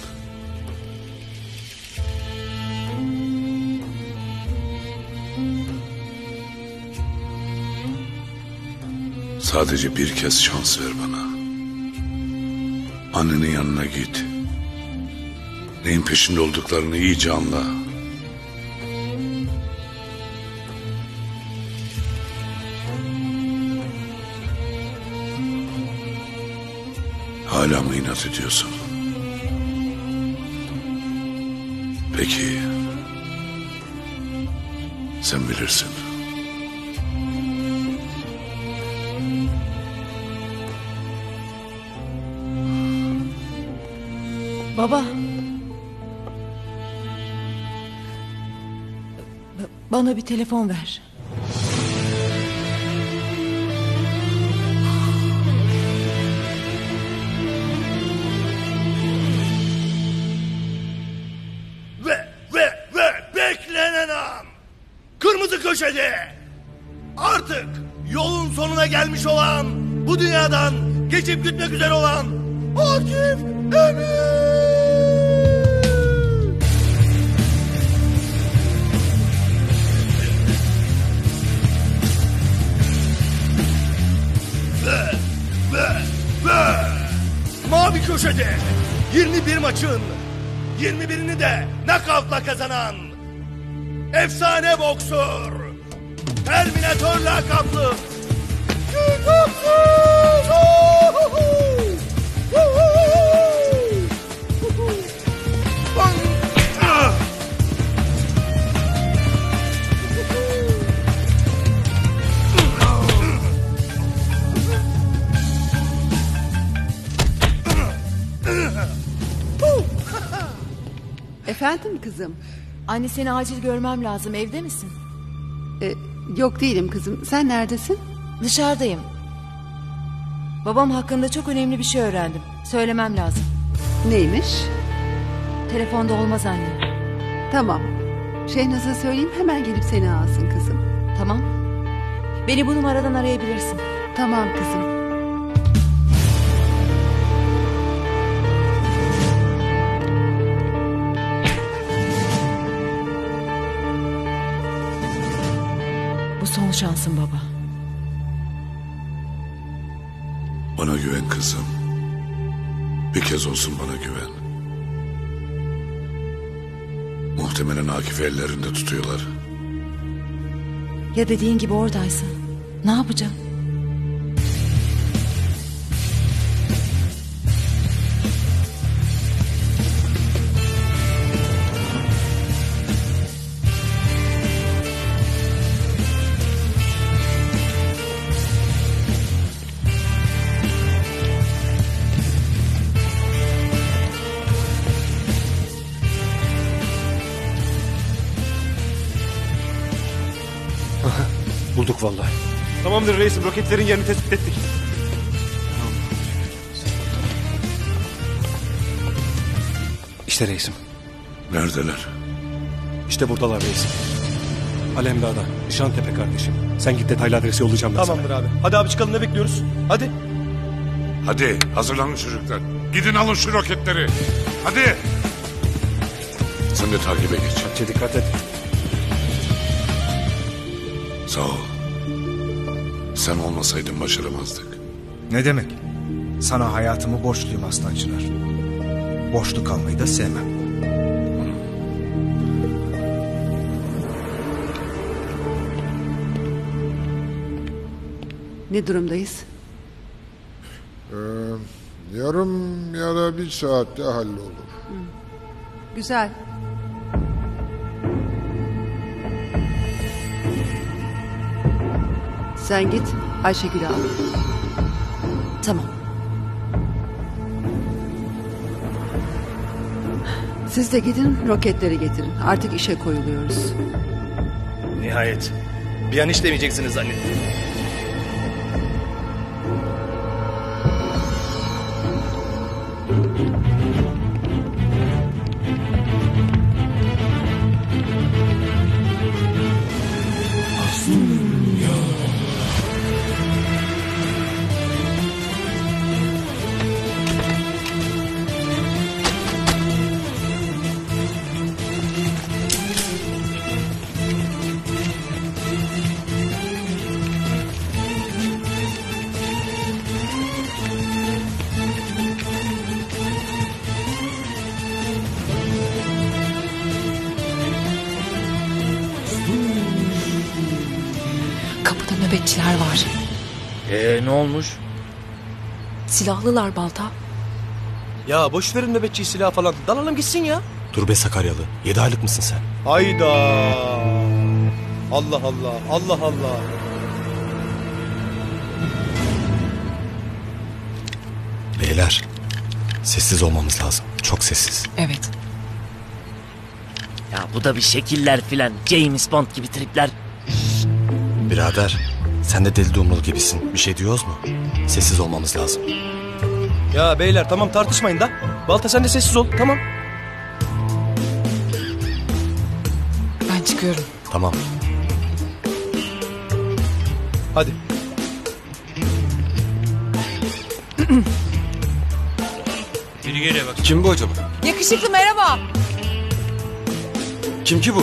S4: Sadece bir kez şans ver bana. Annenin yanına git. Neyin peşinde olduklarını iyice anla. Hala mı inat ediyorsun? Peki. Sen bilirsin.
S10: Baba. Bana bir telefon ver.
S17: Ve ve ve beklenen an. Kırmızı köşede. Artık yolun sonuna gelmiş olan, bu dünyadan geçip gitmek üzere olan Akif Emir. Ve ve ve mavi köşede yirmi bir maçın yirmi birini de knockout'la kazanan efsane boksör, Terminator lakaplı Kitapsız!
S5: Efendim kızım?
S10: Anne seni acil görmem lazım. Evde misin?
S5: Ee, yok değilim kızım. Sen neredesin?
S10: Dışarıdayım. Babam hakkında çok önemli bir şey öğrendim. Söylemem lazım.
S5: Neymiş?
S10: Telefonda olmaz anne.
S5: Tamam. Şehnaz'a söyleyeyim hemen gelip seni alsın kızım.
S10: Tamam. Beni bu numaradan arayabilirsin.
S5: Tamam kızım.
S10: Bu son şansın baba.
S4: Bana güven kızım. Bir kez olsun bana güven. Muhtemelen Akif'i ellerinde tutuyorlar.
S10: Ya dediğin gibi oradaysa? Ne yapacağım?
S8: vallahi. Tamamdır reisim, roketlerin yerini tespit ettik. İşte reisim.
S4: Neredeler?
S8: İşte buradalar reisim. Alemdağ'da, Nişantepe kardeşim. Sen git, detaylı adresi yollayacağım ben
S14: Tamamdır
S8: sana.
S14: abi. Hadi abi çıkalım, ne bekliyoruz? Hadi.
S4: Hadi hazırlanın çocuklar. Gidin alın şu roketleri. Hadi. Sen de takibe geç.
S8: Hadi dikkat et.
S4: Sağ ol. Sen olmasaydın başaramazdık.
S20: Ne demek? Sana hayatımı borçluyum Aslan Çınar. Borçlu kalmayı da sevmem.
S5: Ne durumdayız?
S21: Ee, yarım ya da bir saatte hallolur.
S5: Hı. Güzel. Sen git Ayşegül'ü al.
S6: Tamam.
S5: Siz de gidin roketleri getirin. Artık işe koyuluyoruz.
S14: Nihayet. Bir an işlemeyeceksiniz zannettim.
S15: Kapıda nöbetçiler var.
S9: Ee ne olmuş?
S15: Silahlılar Balta.
S14: Ya boş verin nöbetçi silah falan. Dalalım gitsin ya.
S1: Dur be Sakaryalı. Yedi aylık mısın sen?
S14: Hayda. Allah Allah. Allah Allah.
S1: Beyler, sessiz olmamız lazım. Çok sessiz.
S15: Evet.
S9: Ya bu da bir şekiller filan. James Bond gibi tripler.
S1: Birader, sen de deli dumrul gibisin. Bir şey diyoruz mu? Sessiz olmamız lazım.
S14: Ya beyler tamam tartışmayın da. Balta sen de sessiz ol, tamam.
S15: Ben çıkıyorum.
S1: Tamam.
S14: Hadi.
S2: Biri geliyor bak.
S8: Kim bu acaba?
S15: Yakışıklı merhaba.
S8: Kim ki bu?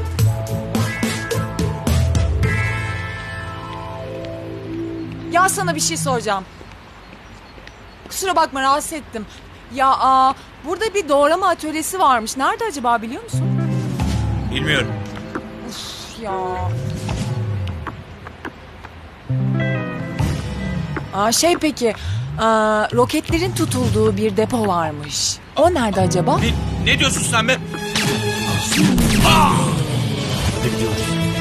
S13: Ya sana bir şey soracağım. Kusura bakma rahatsız ettim. Ya aa, burada bir doğrama atölyesi varmış. Nerede acaba biliyor musun?
S2: Bilmiyorum.
S13: Uf ya. Aa, şey peki, aa, roketlerin tutulduğu bir depo varmış. O nerede acaba?
S2: Ne, ne diyorsun sen be?
S14: Hadi gidiyoruz.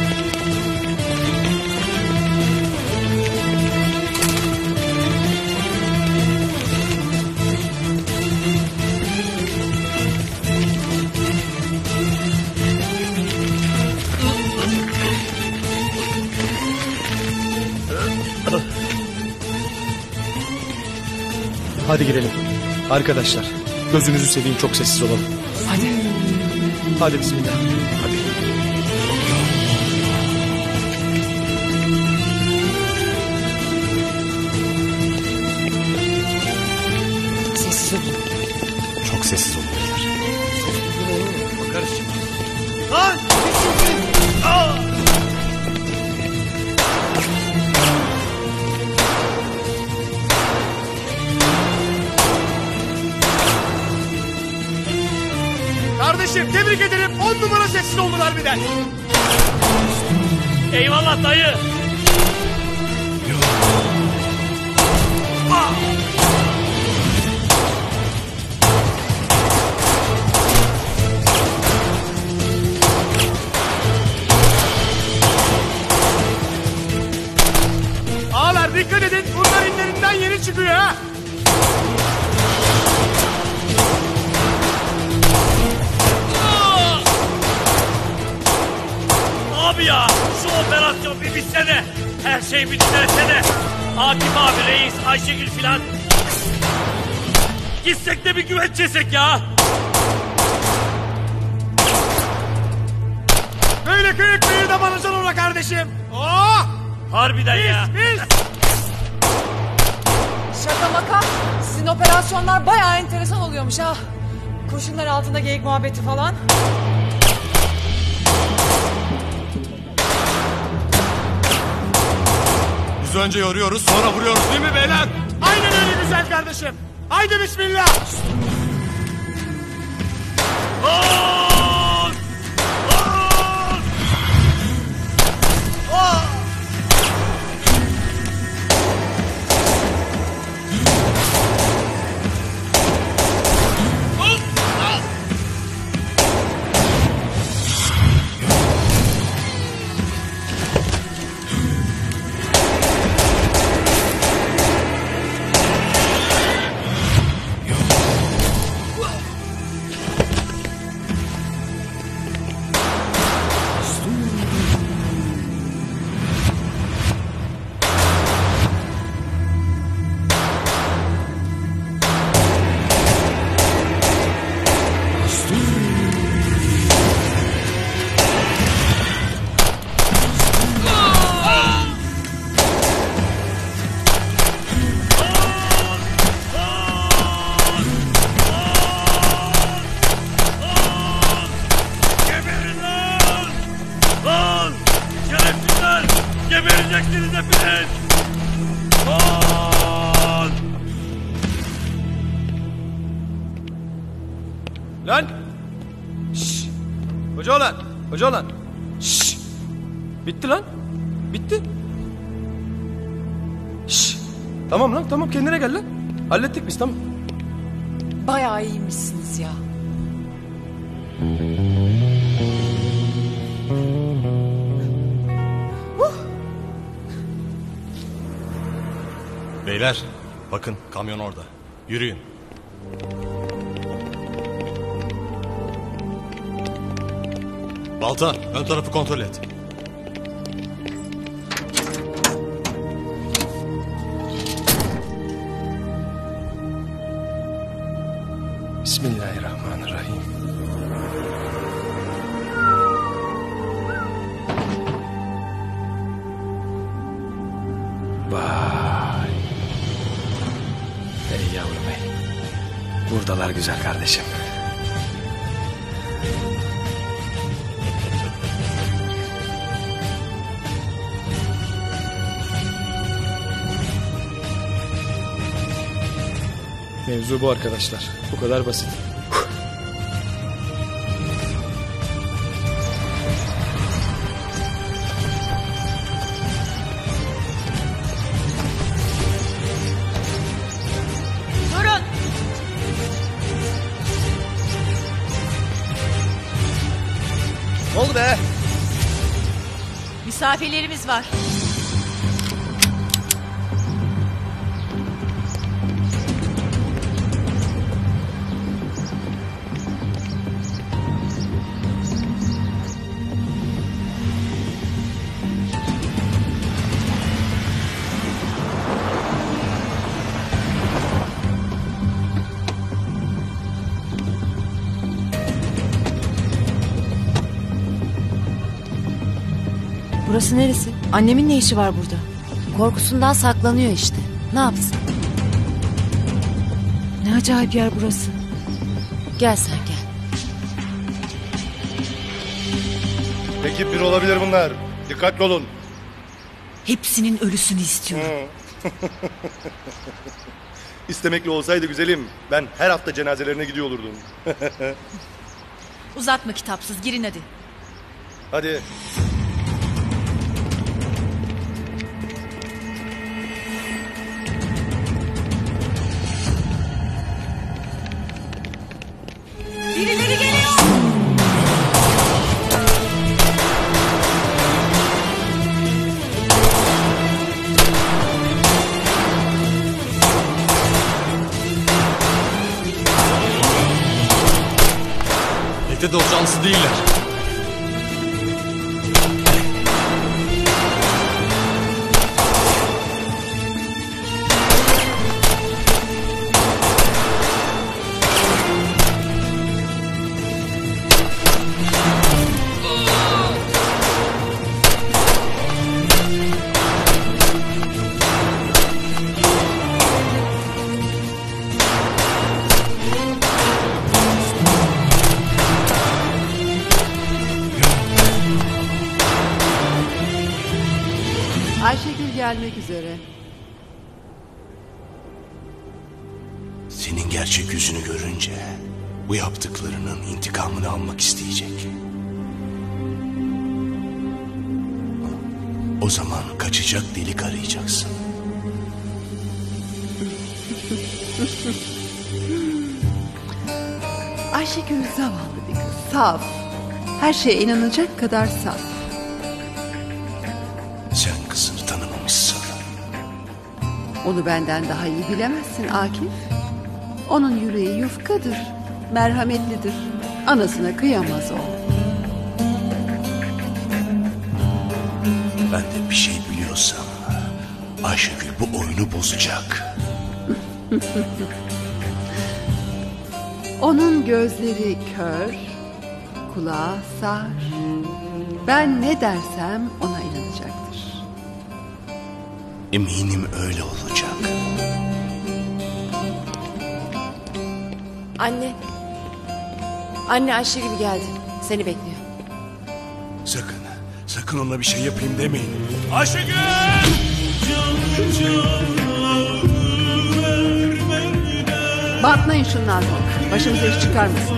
S14: Hadi girelim. Arkadaşlar, gözünüzü seveyim, çok sessiz olalım.
S15: Hadi.
S14: Hadi bismillah. Hadi.
S15: Sessiz ol.
S1: Çok sessiz olun beyler.
S2: Bakarız.
S17: Lan! Aa! Kardeşim tebrik ederim. On numara sessiz oldular birden.
S9: Eyvallah dayı.
S17: Aa! Ağalar dikkat edin. Bunlar inlerinden yeni çıkıyor ha.
S9: Abi ya şu operasyon bir bitse de Her şey bitti desene. Akif abi, reis, Ayşegül filan. Gitsek de bir güveççesek ya.
S17: Böyle kıyık kıyık da bana sonra kardeşim. Oh!
S9: Harbiden
S17: Pis,
S9: ya.
S17: Pis.
S13: Şaka maka. Sizin operasyonlar bayağı enteresan oluyormuş ha. Kurşunlar altında geyik muhabbeti falan.
S1: Biz önce yoruyoruz sonra vuruyoruz değil mi beyler?
S17: Aynen öyle güzel kardeşim. Haydi bismillah.
S9: Oh! Oh! Oh! Gebereceksiniz hepiniz! Lan!
S14: Lan! Şşş! Hoca olan! Hoca olan! Şşş! Bitti lan! Bitti! Şşş! Tamam lan tamam kendine gel lan. Hallettik biz tamam.
S13: Bayağı iyiymişsiniz ya.
S1: Beyler bakın kamyon orada. Yürüyün. Balta ön tarafı kontrol et.
S14: Bismillahirrahmanirrahim. Vay. Ey yavrum ey. Buradalar güzel kardeşim. Mevzu bu arkadaşlar. Bu kadar basit.
S6: Durun.
S16: Ne oldu be?
S6: Misafirlerimiz var.
S10: Burası neresi? Annemin ne işi var burada? Korkusundan saklanıyor işte. Ne yapsın? Ne acayip yer burası. Gel sen gel.
S11: Ekip bir olabilir bunlar. Dikkatli olun.
S6: Hepsinin ölüsünü istiyorum.
S11: İstemekle olsaydı güzelim. Ben her hafta cenazelerine gidiyor olurdum.
S6: Uzatma kitapsız, girin hadi.
S11: Hadi.
S6: Birileri geliyor.
S1: Bekle de o cansız değiller.
S5: gelmek üzere.
S3: Senin gerçek yüzünü görünce bu yaptıklarının intikamını almak isteyecek. O zaman kaçacak delik arayacaksın.
S5: Ayşegül zavallı bir kız. Saf. Her şeye inanacak kadar saf.
S3: Sen kızını tanımamışsın.
S5: Onu benden daha iyi bilemezsin Akif. Onun yüreği yufkadır. Merhametlidir. Anasına kıyamaz o.
S3: Ben de bir şey biliyorsam Ayşegül bu oyunu bozacak.
S5: Onun gözleri kör, kulağı sağır. Ben ne dersem ona inanacaktır.
S3: Eminim öyle olacak.
S10: Anne. Anne Ayşegül geldi. Seni bekliyor.
S3: Sakın, sakın ona bir şey yapayım demeyin.
S2: Ayşegül!
S5: Batmayın şunlardan. Başımıza iş çıkarmasın.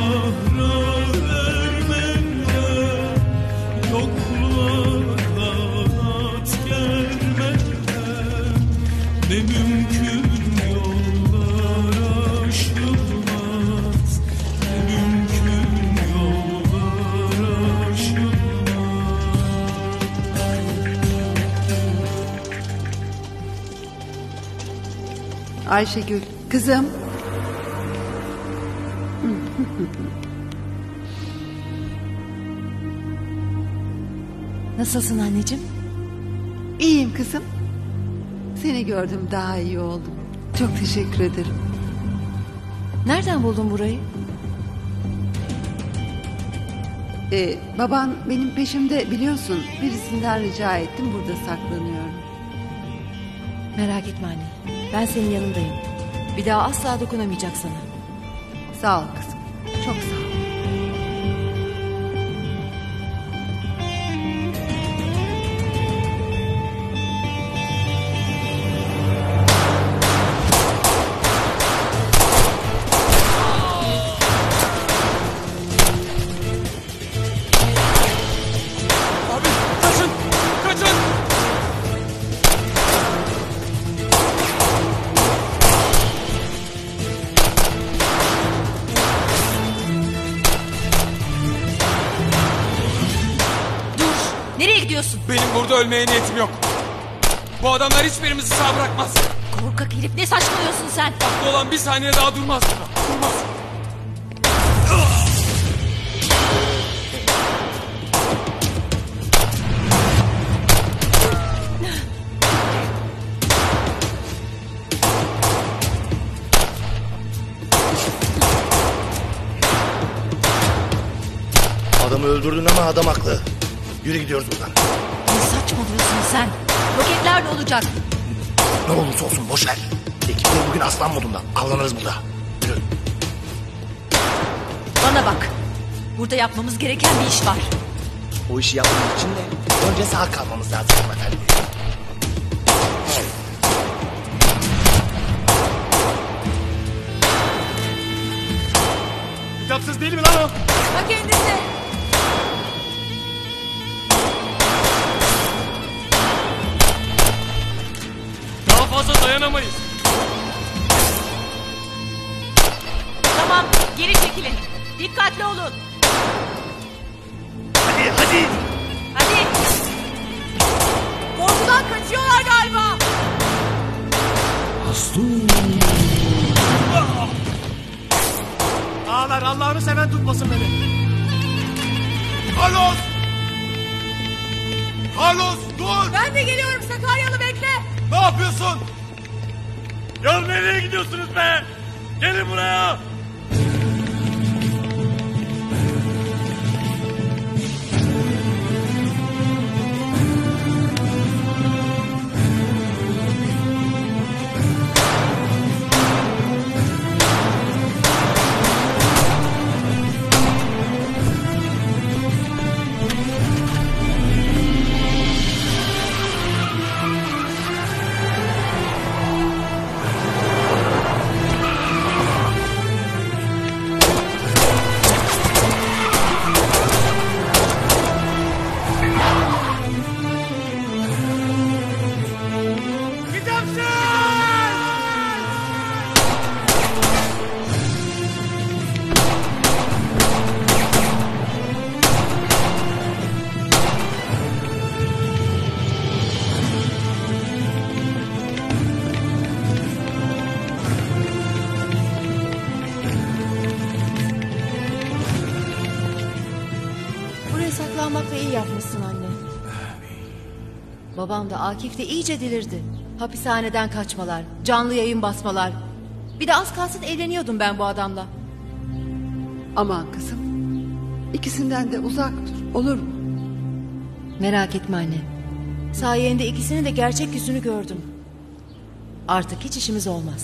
S7: Ne mümkün yollar aşılmaz, ne mümkün yollar aşılmaz.
S5: Ayşegül, kızım.
S10: Nasılsın anneciğim?
S5: İyiyim kızım. Seni gördüm, daha iyi oldum. Çok teşekkür ederim.
S10: Nereden buldun burayı?
S5: Ee, baban benim peşimde biliyorsun. Birisinden rica ettim, burada saklanıyorum.
S10: Merak etme anne. Ben senin yanındayım. Bir daha asla dokunamayacak sana.
S5: Sağ ol kızım. Çok sağ ol.
S6: Nereye gidiyorsun?
S2: Benim burada ölmeye niyetim yok. Bu adamlar hiçbirimizi sağ bırakmaz.
S6: Korkak herif, ne saçmalıyorsun sen?
S2: Haklı olan bir saniye daha durmaz. Durmaz.
S11: Adamı öldürdün ama adam haklı. Yürü gidiyoruz buradan.
S6: Ne saçmalıyorsun sen? Roketler ne olacak?
S11: Ne olursa olsun boş ver. Ekipler bugün aslan modunda. Avlanırız burada. Yürü.
S6: Bana bak. Burada yapmamız gereken bir iş var.
S11: O işi yapmak için de önce sağ kalmamız lazım efendim.
S17: Kitapsız değil mi lan o?
S13: Ha kendisi.
S2: Daha fazla dayanamayız.
S6: Tamam, geri çekilin. Dikkatli olun.
S11: Hadi hadi.
S6: Hadi.
S13: Korkudan kaçıyorlar galiba.
S17: Ağlar Allah'ını seven tutmasın beni. Carlos! Carlos dur!
S13: Ben de geliyorum Sakaryalı, bekle.
S17: Ne yapıyorsun? Ya nereye gidiyorsunuz be? Gelin buraya!
S10: yapmışsın anne. Babam da Akif de iyice delirdi. Hapishaneden kaçmalar, canlı yayın basmalar. Bir de az kalsın evleniyordum ben bu adamla.
S5: Aman kızım. İkisinden de uzak dur. Olur mu?
S10: Merak etme anne. Sayende ikisinin de gerçek yüzünü gördüm. Artık hiç işimiz olmaz.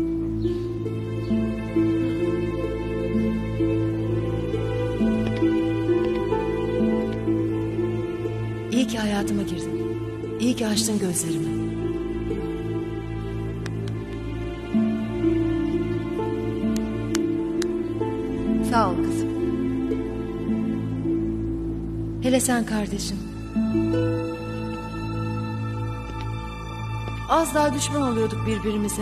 S10: İyi ki hayatıma girdin. İyi ki açtın gözlerimi.
S5: Sağ ol kızım.
S10: Hele sen kardeşim. Az daha düşman oluyorduk birbirimize.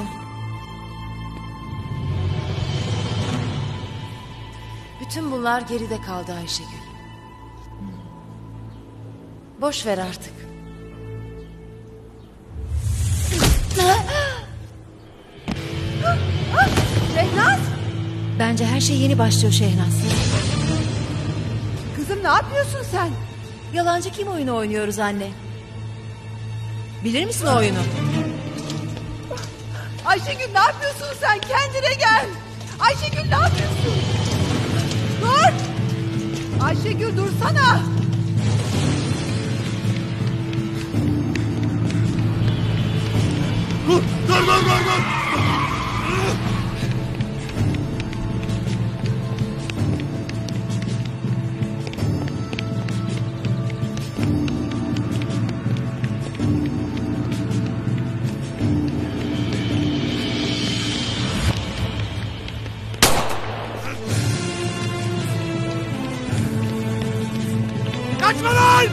S10: Bütün bunlar geride kaldı Ayşegül. Boş ver artık.
S5: Şehnaz!
S10: Bence her şey yeni başlıyor Şehnaz.
S5: Kızım ne yapıyorsun sen?
S10: Yalancı kim oyunu oynuyoruz anne? Bilir misin o oyunu?
S5: Ayşegül ne yapıyorsun sen? Kendine gel. Ayşegül ne yapıyorsun? Dur! Ayşegül dursana.
S17: Dur, dur, dur, dur, dur. Kaçma lan!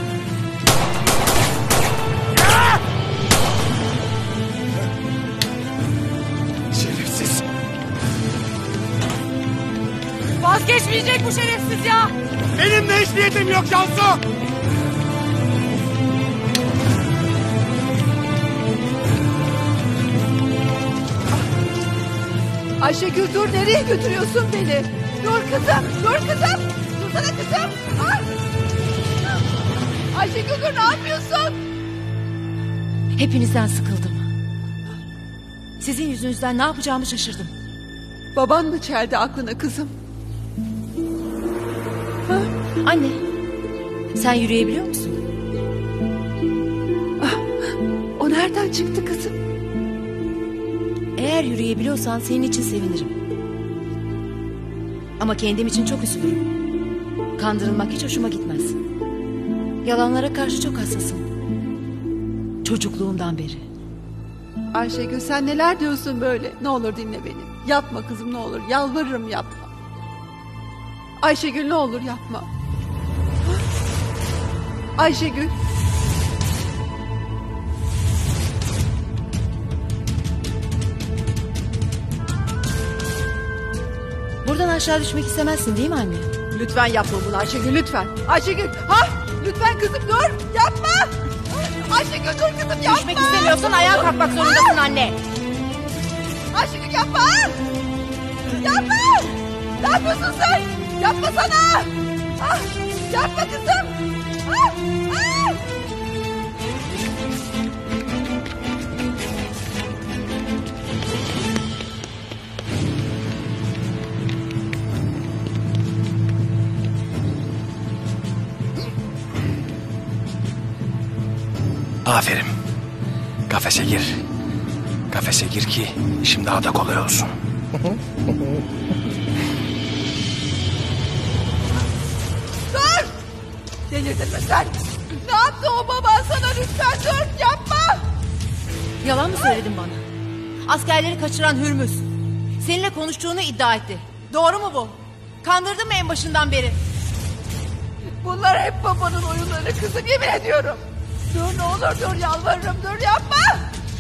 S14: Şerefsiz.
S13: Vazgeçmeyecek bu şerefsiz ya.
S17: Benim de hiç niyetim yok Cansu.
S5: Ayşegül dur, nereye götürüyorsun beni? Dur kızım, dur kızım. Dursana kızım. Ah! Ayşegül dur, ne yapıyorsun?
S10: Hepinizden sıkıldım. Sizin yüzünüzden ne yapacağımı şaşırdım.
S5: Baban mı çeldi aklına kızım?
S10: Ha? Anne, sen yürüyebiliyor musun?
S5: Ah, o nereden çıktı kızım?
S10: Eğer yürüyebiliyorsan senin için sevinirim. Ama kendim için çok üzülürüm. Kandırılmak hiç hoşuma gitmez. Yalanlara karşı çok hassasım. Çocukluğumdan beri.
S5: Ayşegül sen neler diyorsun böyle? Ne olur dinle beni. Yapma kızım, ne olur. Yalvarırım, yapma. Ayşegül ne olur yapma. Ayşegül.
S10: Buradan aşağı düşmek istemezsin değil mi anne?
S5: Lütfen yapma bunu Ayşegül, lütfen. Ayşegül, ha? Lütfen kızım dur, yapma. Ayşegül dur kızım, yapma.
S10: Düşmek istemiyorsan ayağa kalkmak zorundasın anne.
S5: Ayşegül yapma. Yapma. Ne yapıyorsun sen? Yapma sana. Ah, yapma kızım. Ah, ah.
S14: Aferin. Kafese gir. Kafese gir ki işim daha da kolay olsun.
S5: Dur! Delirdin mi sen? Ne yaptı o baban sana, lütfen dur, yapma!
S10: Yalan mı söyledin bana? Askerleri kaçıran Hürmüz. Seninle konuştuğunu iddia etti. Doğru mu bu? Kandırdın mı en başından beri?
S5: Bunlar hep babanın oyunları kızım, yemin ediyorum. Dur ne olur dur, yalvarırım, dur yapma!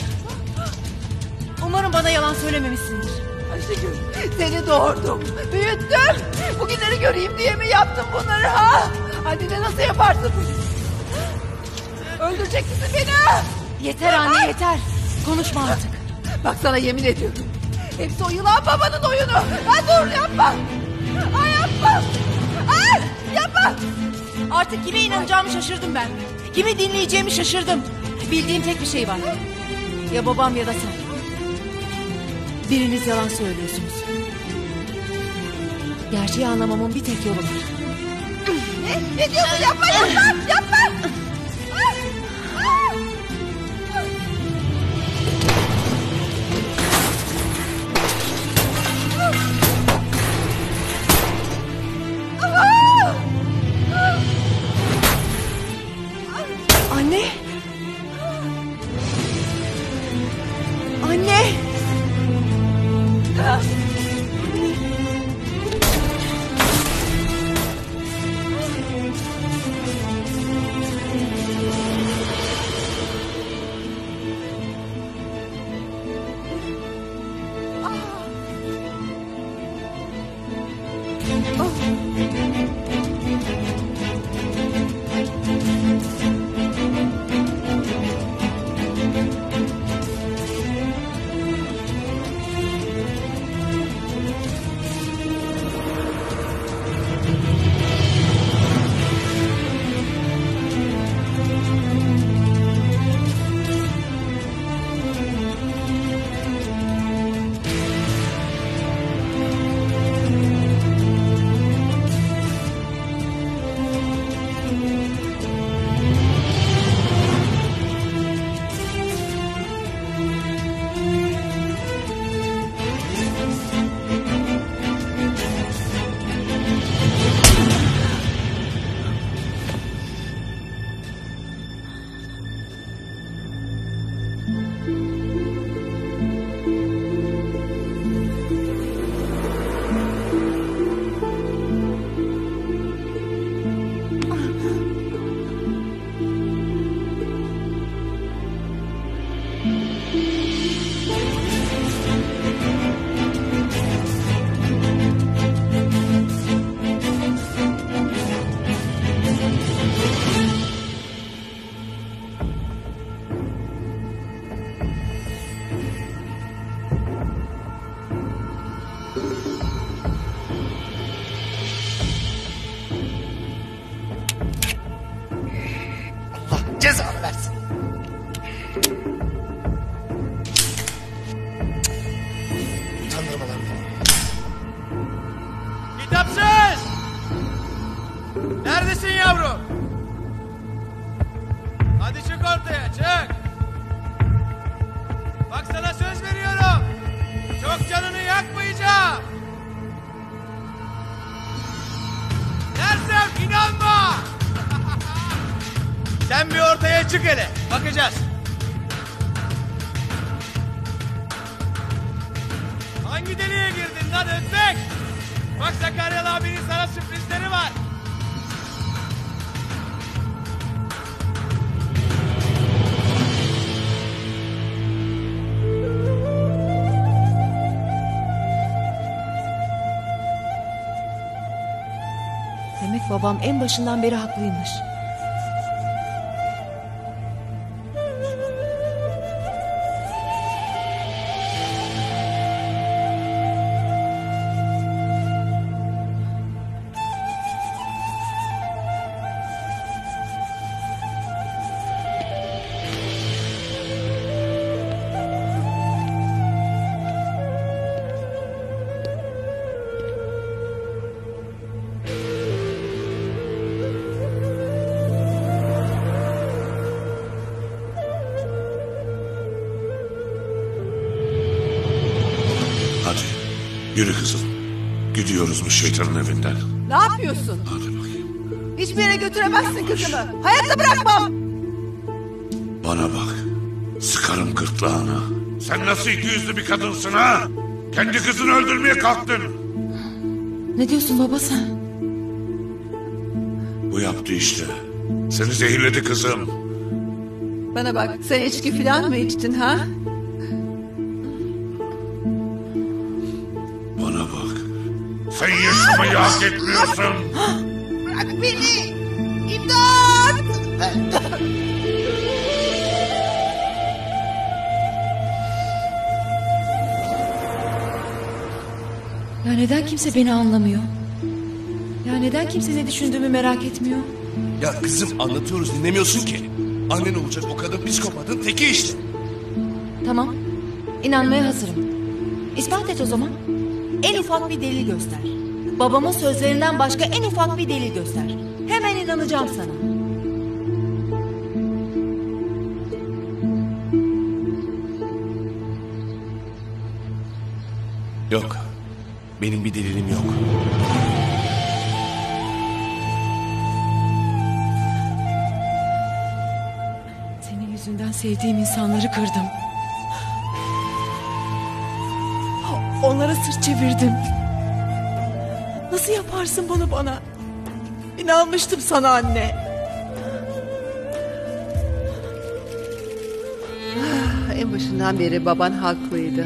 S10: Umarım bana yalan söylememişsindir.
S5: Ayşegül, seni doğurdum, büyüttüm. Bugünleri göreyim diye mi yaptın bunları ha? Annene nasıl yaparsın bunu? Öldürecek misin beni?
S10: Yeter anne, yeter. Konuşma artık.
S5: Bak sana yemin ediyorum. Hepsi o yılan babanın oyunu. Ben dur yapma. Ay yapma. Ay yapma.
S10: Artık kime inanacağımı şaşırdım ben. Kimi dinleyeceğimi şaşırdım. Bildiğim tek bir şey var. Ya babam ya da sen. Biriniz yalan söylüyorsunuz. Gerçeği anlamamın bir tek yolu var.
S5: Ne? Ne diyorsun? Yapma yapma yapma.
S10: Anne. Anne.
S14: Cezanı versin. Utandırmalar beni.
S17: Kitapsız! Neredesin yavrum? Hadi çık ortaya, çık! Bak sana söz veriyorum. Çok canını yakmayacağım. Dersem inanma! Sen bir ortaya çık hele, bakacağız. Hangi deliğe girdin lan Özbek? Bak Sakaryalı abinin sana sürprizleri var.
S10: Demek babam en başından beri haklıymış.
S4: Yürü kızım. Gidiyoruz bu şeytanın evinden.
S5: Ne yapıyorsun?
S4: Hadi bakayım.
S5: Hiçbir yere götüremezsin kızımı. Hayatta bırakmam.
S4: Bana bak. Sıkarım gırtlağına. Sen nasıl iki yüzlü bir kadınsın ha? Kendi kızını öldürmeye kalktın.
S10: Ne diyorsun baba sen?
S4: Bu yaptı işte. Seni zehirledi kızım.
S5: Bana bak, sen içki falan mı içtin ha?
S4: Bana bak. Sen yaşamayı hak etmiyorsun.
S5: Bırak beni! İmdat!
S10: Ya neden kimse beni anlamıyor? Ya neden kimse ne düşündüğümü merak etmiyor?
S3: Ya kızım anlatıyoruz dinlemiyorsun ki. Annen olacak o kadın psikopatın teki işte.
S10: Tamam. İnanmaya hazırım. İspat et o zaman. En ufak bir delil göster. Babamın sözlerinden başka en ufak bir delil göster. Hemen inanacağım sana.
S3: Yok. Benim bir delilim yok.
S10: Senin yüzünden sevdiğim insanları kırdım. Onlara sırt çevirdim. Nasıl yaparsın bunu bana? İnanmıştım sana anne.
S5: Ah, en başından beri baban haklıydı.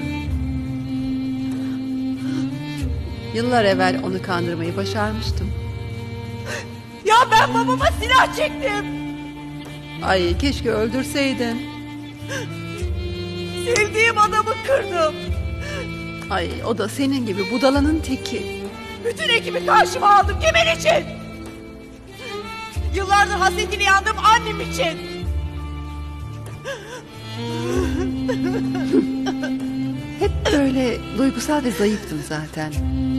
S5: Yıllar evvel onu kandırmayı başarmıştım.
S10: Ya ben babama silah çektim.
S5: Ay keşke öldürseydin.
S10: Sevdiğim adamı kırdım.
S5: Ay o da senin gibi budalanın teki.
S10: Bütün ekibi karşıma aldım. Kimin için? Yıllardır hasretini yandım annem için.
S5: Hep böyle duygusal ve zayıftın zaten.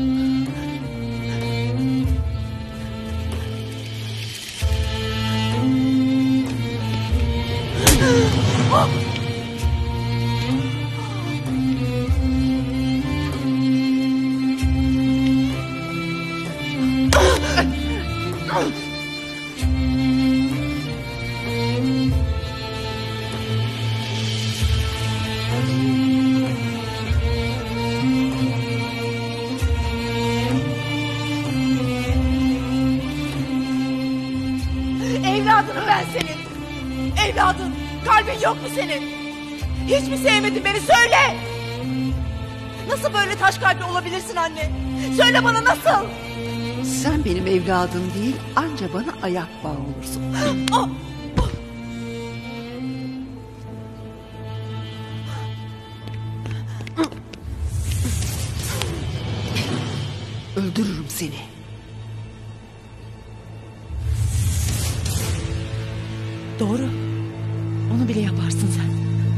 S10: Evladınım ben senin. Evladın. Kalbin yok mu senin? Hiç mi sevmedin beni? Söyle. Nasıl böyle taş kalpli olabilirsin anne? Söyle bana nasıl?
S5: Sen benim evladım değil, anca bana ayak bağı olursun.
S10: Ah!
S5: Öldürürüm seni.
S10: Doğru. Onu bile yaparsın sen.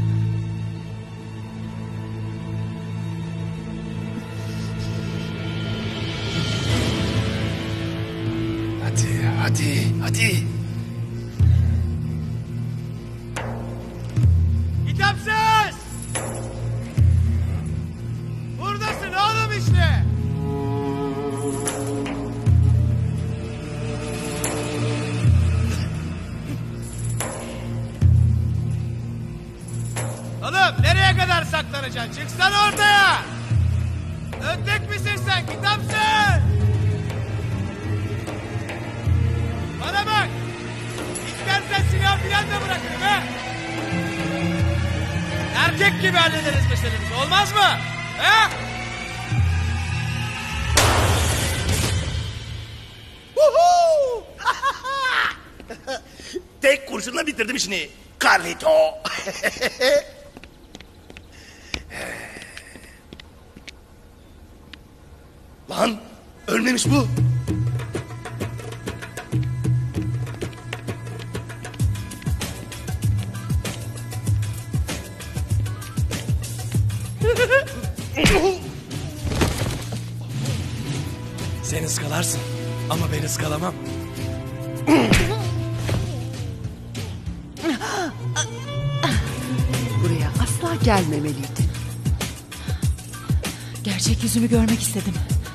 S3: Hadi hadi hadi.
S17: Kitapsız! Buradasın oğlum işte. Oğlum nereye kadar saklanacaksın? Çıksana ortaya! Ödlek misin sen kitapsız? Bana bak! İstersen silah filan da bırakırım he! Erkek gibi hallederiz meselemizi, olmaz mı? He?
S19: Tek kurşunla bitirdim işini. Carlito. Lan ölmemiş bu.
S14: Sen ıskalarsın ama ben ıskalamam.
S5: Buraya asla gelmemeliydin.
S10: Gerçek yüzümü görmek istedim.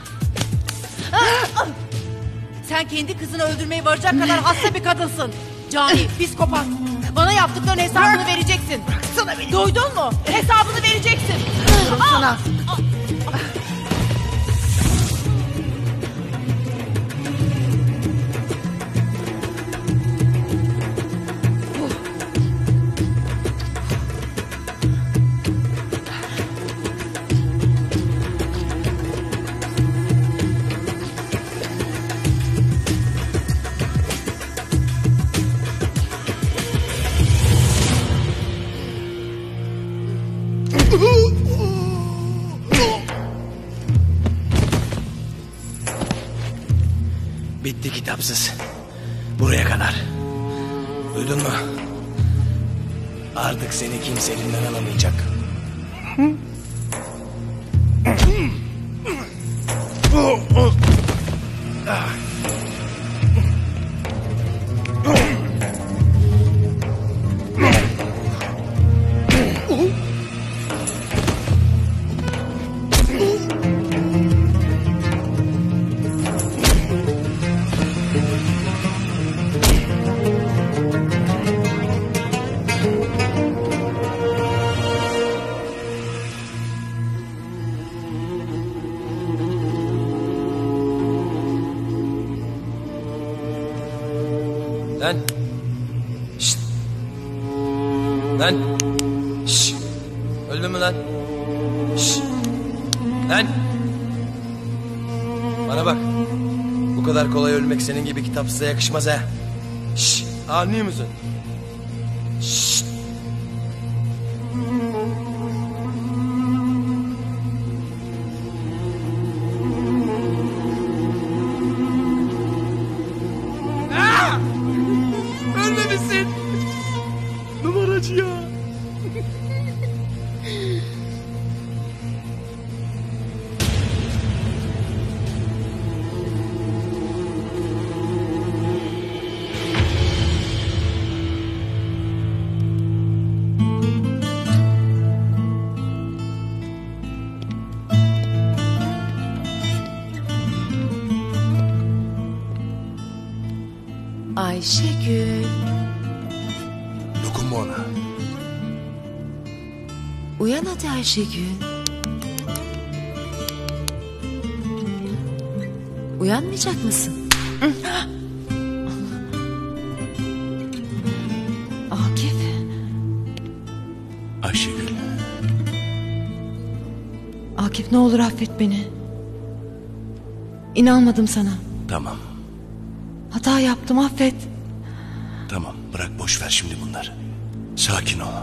S10: Sen kendi kızını öldürmeyi varacak kadar hasta bir kadınsın. Cani, psikopat. Bana yaptıkların hesabını vereceksin. Bıraksana beni. Duydun mu? Hesabını vereceksin.
S5: Sana.
S14: Bitti kitapsız. Buraya kadar. Duydun mu? Artık seni kimse elinden alamayacak. Lan. Şşt. Lan. Şşt. Öldün mü lan? Şşt. Lan. Bana bak. Bu kadar kolay ölmek senin gibi kitapsıza yakışmaz ha. Şşt. Anlıyor musun? Şşt.
S17: Ölmemişsin. Numaracı ya.
S10: Ayşegül.
S3: Dokunma ona.
S10: Uyan hadi Ayşegül. Uyanmayacak mısın? Akif.
S3: Ayşegül.
S10: Akif ne olur affet beni. İnanmadım sana.
S3: Tamam.
S10: Hata yaptım, affet.
S3: Tamam, bırak boş ver şimdi bunları. Sakin ol.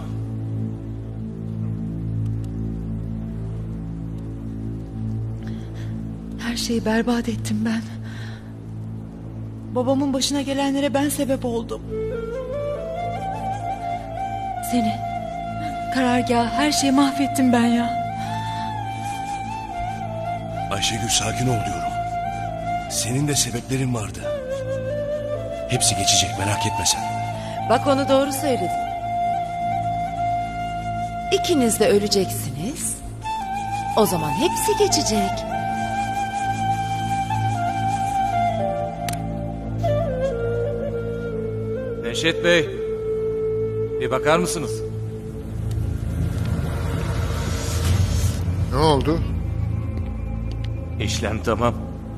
S10: Her şeyi berbat ettim ben. Babamın başına gelenlere ben sebep oldum. Seni, karargahı, her şeyi mahvettim ben ya.
S3: Ayşegül sakin ol diyorum. Senin de sebeplerin vardı. Hepsi geçecek, merak etme sen.
S10: Bak onu doğru söyledin. İkiniz de öleceksiniz. O zaman hepsi geçecek.
S2: Neşet Bey, bir bakar mısınız?
S21: Ne oldu?
S2: İşlem tamam.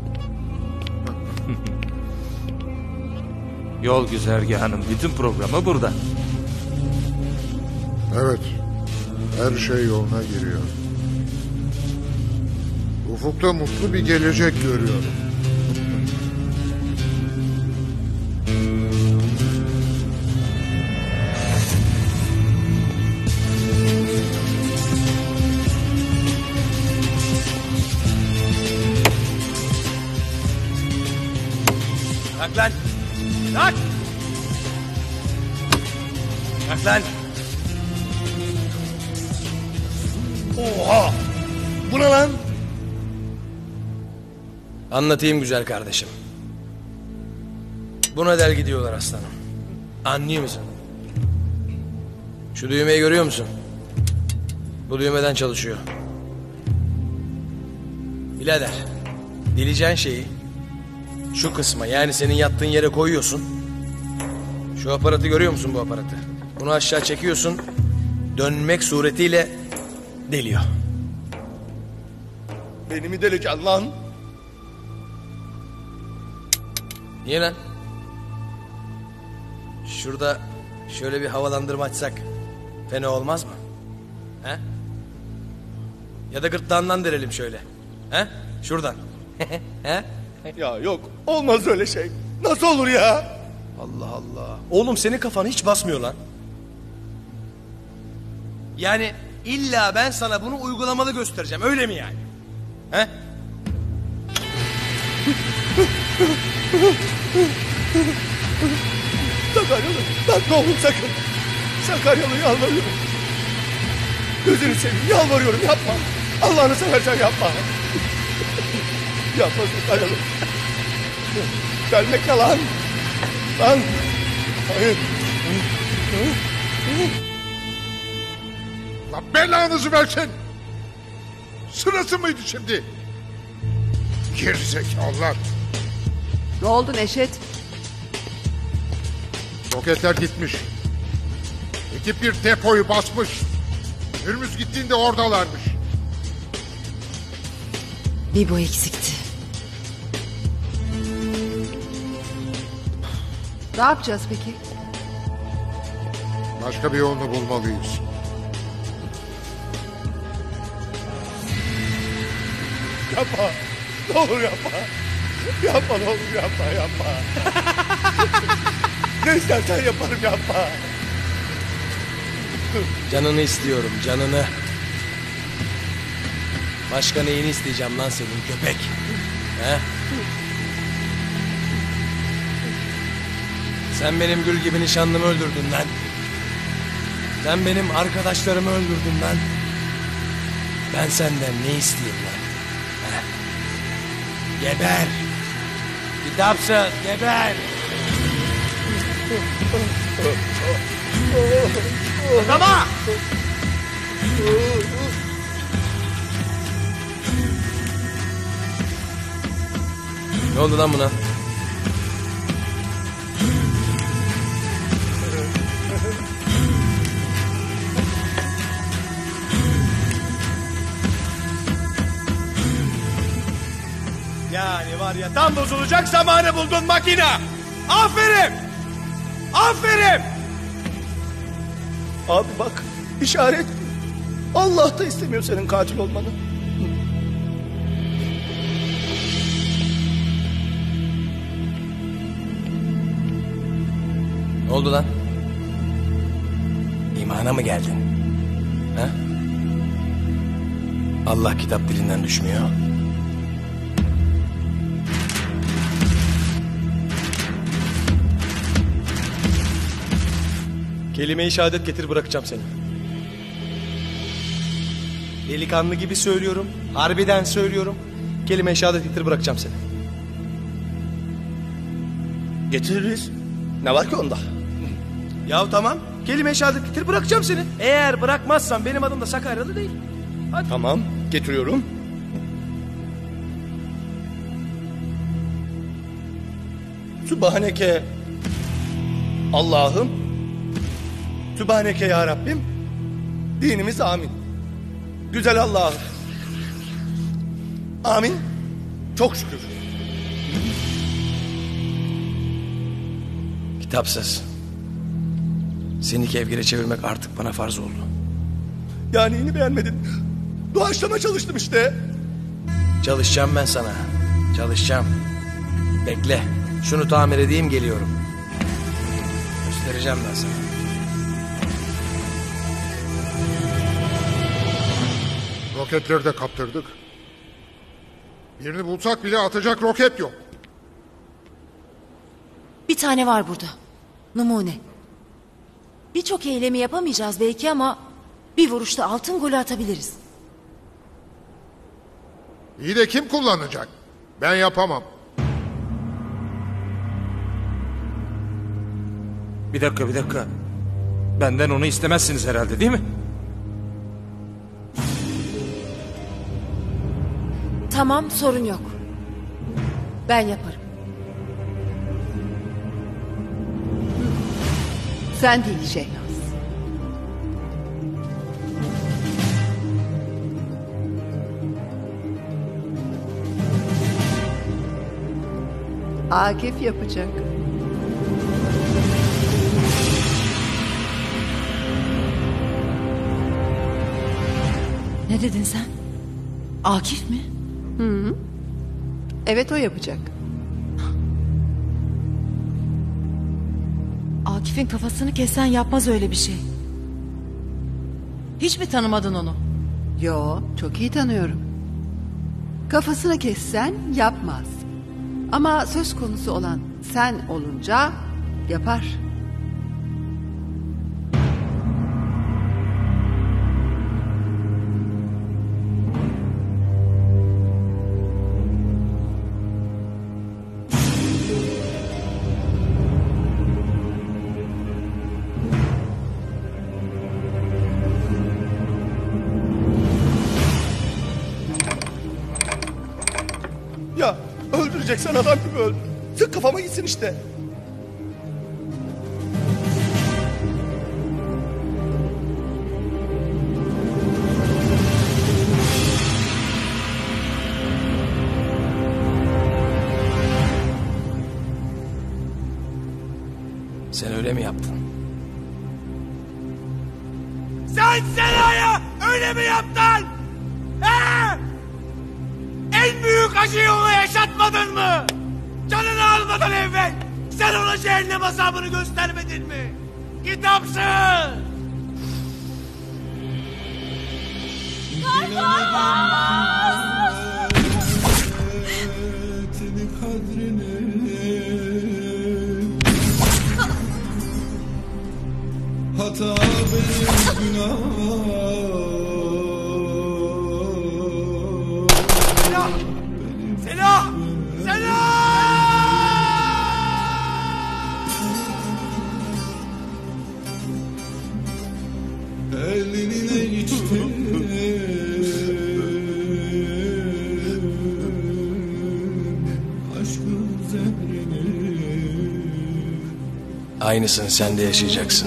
S2: Yol güzergahının bütün programı burada.
S21: Evet. Her şey yoluna giriyor. Ufukta mutlu bir gelecek görüyorum.
S14: Kalk lan. Kalk. Kalk lan.
S19: Oha! Bu ne lan?
S14: Anlatayım güzel kardeşim. Buna del gidiyorlar aslanım. Anlıyor musun? Şu düğmeyi görüyor musun? Bu düğmeden çalışıyor. Birader, dileyeceğin şeyi şu kısma, yani senin yattığın yere koyuyorsun. Şu aparatı görüyor musun, bu aparatı? Bunu aşağı çekiyorsun. Dönmek suretiyle deliyor.
S19: Beni mi deleceksin lan?
S14: Niye lan? Şurada şöyle bir havalandırma açsak fena olmaz mı? He? Ya da gırtlağından derelim şöyle. He? Şuradan. He?
S19: Ya yok, olmaz öyle şey. Nasıl olur ya?
S14: Allah Allah. Oğlum senin kafan hiç basmıyor lan. Yani illa ben sana bunu uygulamalı göstereceğim, öyle mi yani? He?
S19: Sakaryalı. Bak ne olur sakın. Sakaryalı yalvarıyorum. Gözünü seveyim yalvarıyorum yapma. Allah'ını seversen yapma. Yapma Sakaryalı. Gelmek ne lan? Lan. Hayır.
S21: Lan belanızı versin. Sırası mıydı şimdi? Gerizekalılar.
S5: Ne oldu Neşet?
S21: Roketler gitmiş. Ekip bir depoyu basmış. Hürmüz gittiğinde oradalarmış.
S6: Bir bu eksikti.
S5: Ne yapacağız peki?
S21: Başka bir yolunu bulmalıyız.
S19: Yapma. Ne olur yapma. Yapma ne olur yapma yapma. Ne istersen yaparım yapma.
S14: Canını istiyorum, canını. Başka neyini isteyeceğim lan senin köpek? He? Sen benim gül gibi nişanlımı öldürdün lan. Sen benim arkadaşlarımı öldürdün lan. Ben senden ne isteyeyim lan? He? Geber! Kitapsız, geber!
S19: Adama!
S14: Ne oldu lan buna?
S19: Yani var ya tam bozulacak zamanı buldun makine. Aferin. Aferin. Abi bak işaret. Allah da istemiyor senin katil olmanı.
S14: Ne oldu lan? İmana mı geldin? Ha? Allah kitap dilinden düşmüyor.
S8: Kelime-i şehadet getir bırakacağım seni. Delikanlı gibi söylüyorum. Harbiden söylüyorum. Kelime-i şehadet getir bırakacağım seni.
S19: Getiririz. Ne var ki onda?
S8: Ya tamam. Kelime-i şehadet getir bırakacağım seni. Eğer bırakmazsan benim adım da Sakaryalı değil. Hadi.
S19: Tamam getiriyorum. Sübhaneke Allah'ım, Sübhaneke ya Rabbim, dinimiz amin. Güzel Allah'ım. Amin. Çok şükür.
S14: Kitapsız. Seni kevgire çevirmek artık bana farz oldu.
S19: Yani yeni beğenmedin. Doğaçlama çalıştım işte.
S14: Çalışacağım ben sana. Çalışacağım. Bekle. Şunu tamir edeyim geliyorum. Göstereceğim ben sana.
S21: Roketleri de kaptırdık. Birini bulsak bile atacak roket yok.
S10: Bir tane var burada. Numune. Birçok eylemi yapamayacağız belki ama bir vuruşta altın golü atabiliriz.
S21: İyi de kim kullanacak? Ben yapamam.
S20: Bir dakika bir dakika. Benden onu istemezsiniz herhalde değil mi?
S10: Tamam, sorun yok. Ben yaparım.
S5: Sen değil Şehnaz. Akif yapacak.
S6: Ne dedin sen? Akif mi?
S5: Hı hı. Evet o yapacak.
S6: Akif'in kafasını kesen yapmaz öyle bir şey. Hiç mi tanımadın onu?
S5: Yo, çok iyi tanıyorum. Kafasını kessen yapmaz. Ama söz konusu olan sen olunca yapar.
S19: Ya öldüreceksen adam gibi öldür. Sık kafama gitsin işte.
S14: Sen öyle mi yaptın?
S17: Sen Sena'ya öyle mi yaptın? He? En büyük acıyı ona yaşatmadın mı? Canını almadan evvel sen ona cehennem azabını göstermedin mi? Kitapsız!
S7: Hata benim günah.
S17: Sena! Sena! Sena!
S7: Eline içti. Aşkın zehrini.
S14: Aynısını sen de yaşayacaksın.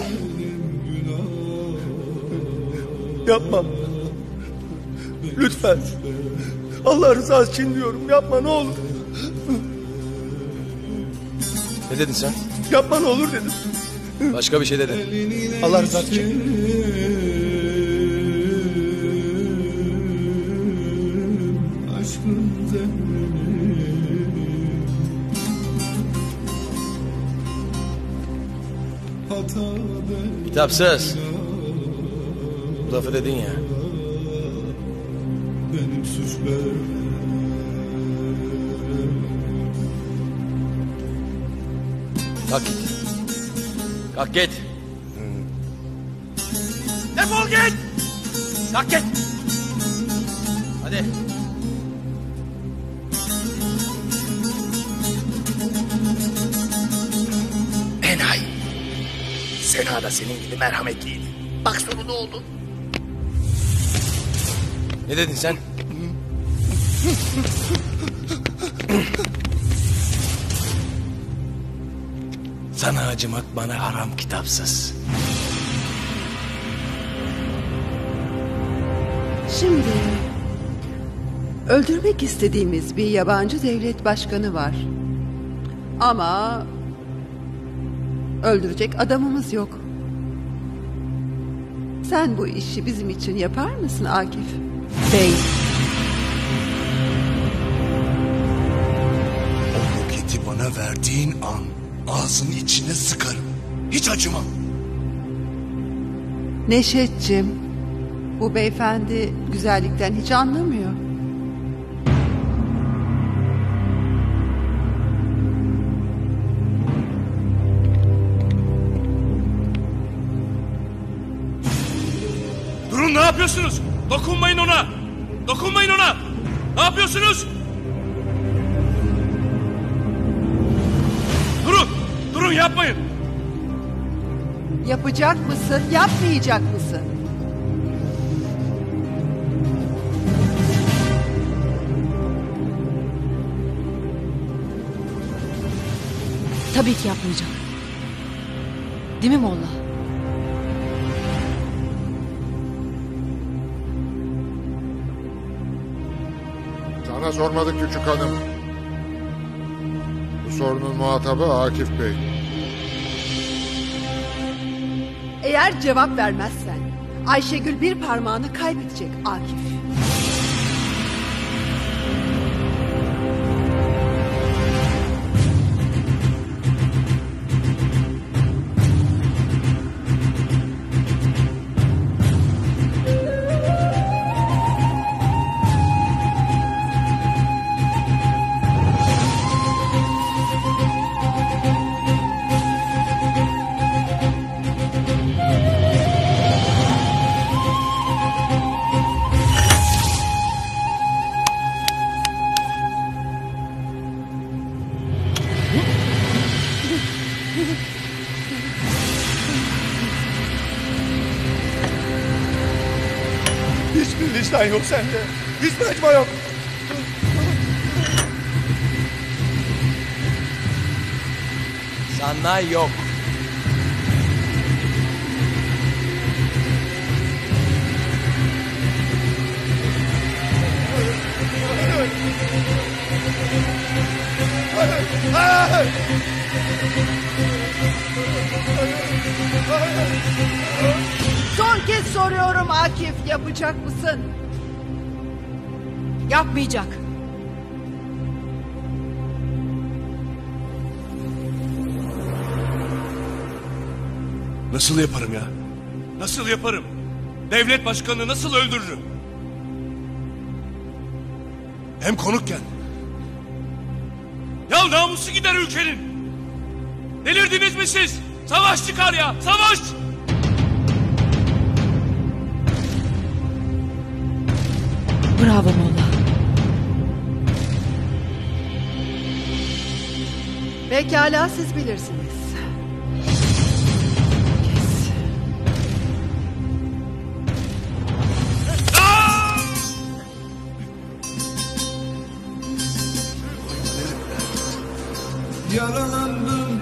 S19: Yapma. Lütfen. Allah rızası için diyorum. Yapma ne olur.
S14: Ne dedin sen?
S19: Yapma ne olur dedim.
S14: Başka bir şey dedin.
S19: Allah rızası için.
S7: Aşkın zehrini. Hata benim.
S14: Kitapsız. Bu lafı dedin ya.
S7: Benim suçlarım.
S14: Kalk git. Kalk git.
S17: Defol git!
S14: Kalk git. Hadi.
S19: Enayi. Sena da senin gibi merhametliydi. Bak sonu ne oldu?
S14: Ne dedin sen? Sana acımak bana haram kitapsız.
S5: Şimdi öldürmek istediğimiz bir yabancı devlet başkanı var. Ama öldürecek adamımız yok. Sen bu işi bizim için yapar mısın Akif Bey?
S3: O roketi bana verdiğin an ağzının içine sıkarım. Hiç acımam.
S5: Neşetciğim, bu beyefendi güzellikten hiç anlamıyor.
S2: Durun, ne yapıyorsunuz? Dokunmayın ona. Dokunmayın ona. Ne yapıyorsunuz? Durun. Durun, yapmayın.
S5: Yapacak mısın, yapmayacak mısın?
S10: Tabii ki yapmayacağım. Değil mi Molla?
S21: Sana sormadık küçük hanım. Bu sorunun muhatabı Akif Bey.
S5: Eğer cevap vermezsen Ayşegül bir parmağını kaybedecek Akif.
S19: Vicdan yok sende. Hiç mi acıma yok?
S14: Sana yok.
S5: Son kez soruyorum Akif, yapacak mısın?
S6: Yapmayacak.
S3: Nasıl yaparım ya?
S2: Nasıl yaparım? Devlet başkanını nasıl öldürürüm?
S3: Hem konukken.
S2: Ya namusu gider ülkenin. Delirdiniz mi siz? Savaş çıkar ya, savaş!
S15: Bravo Molla.
S5: Pekala, siz bilirsiniz.
S7: Yaralandım.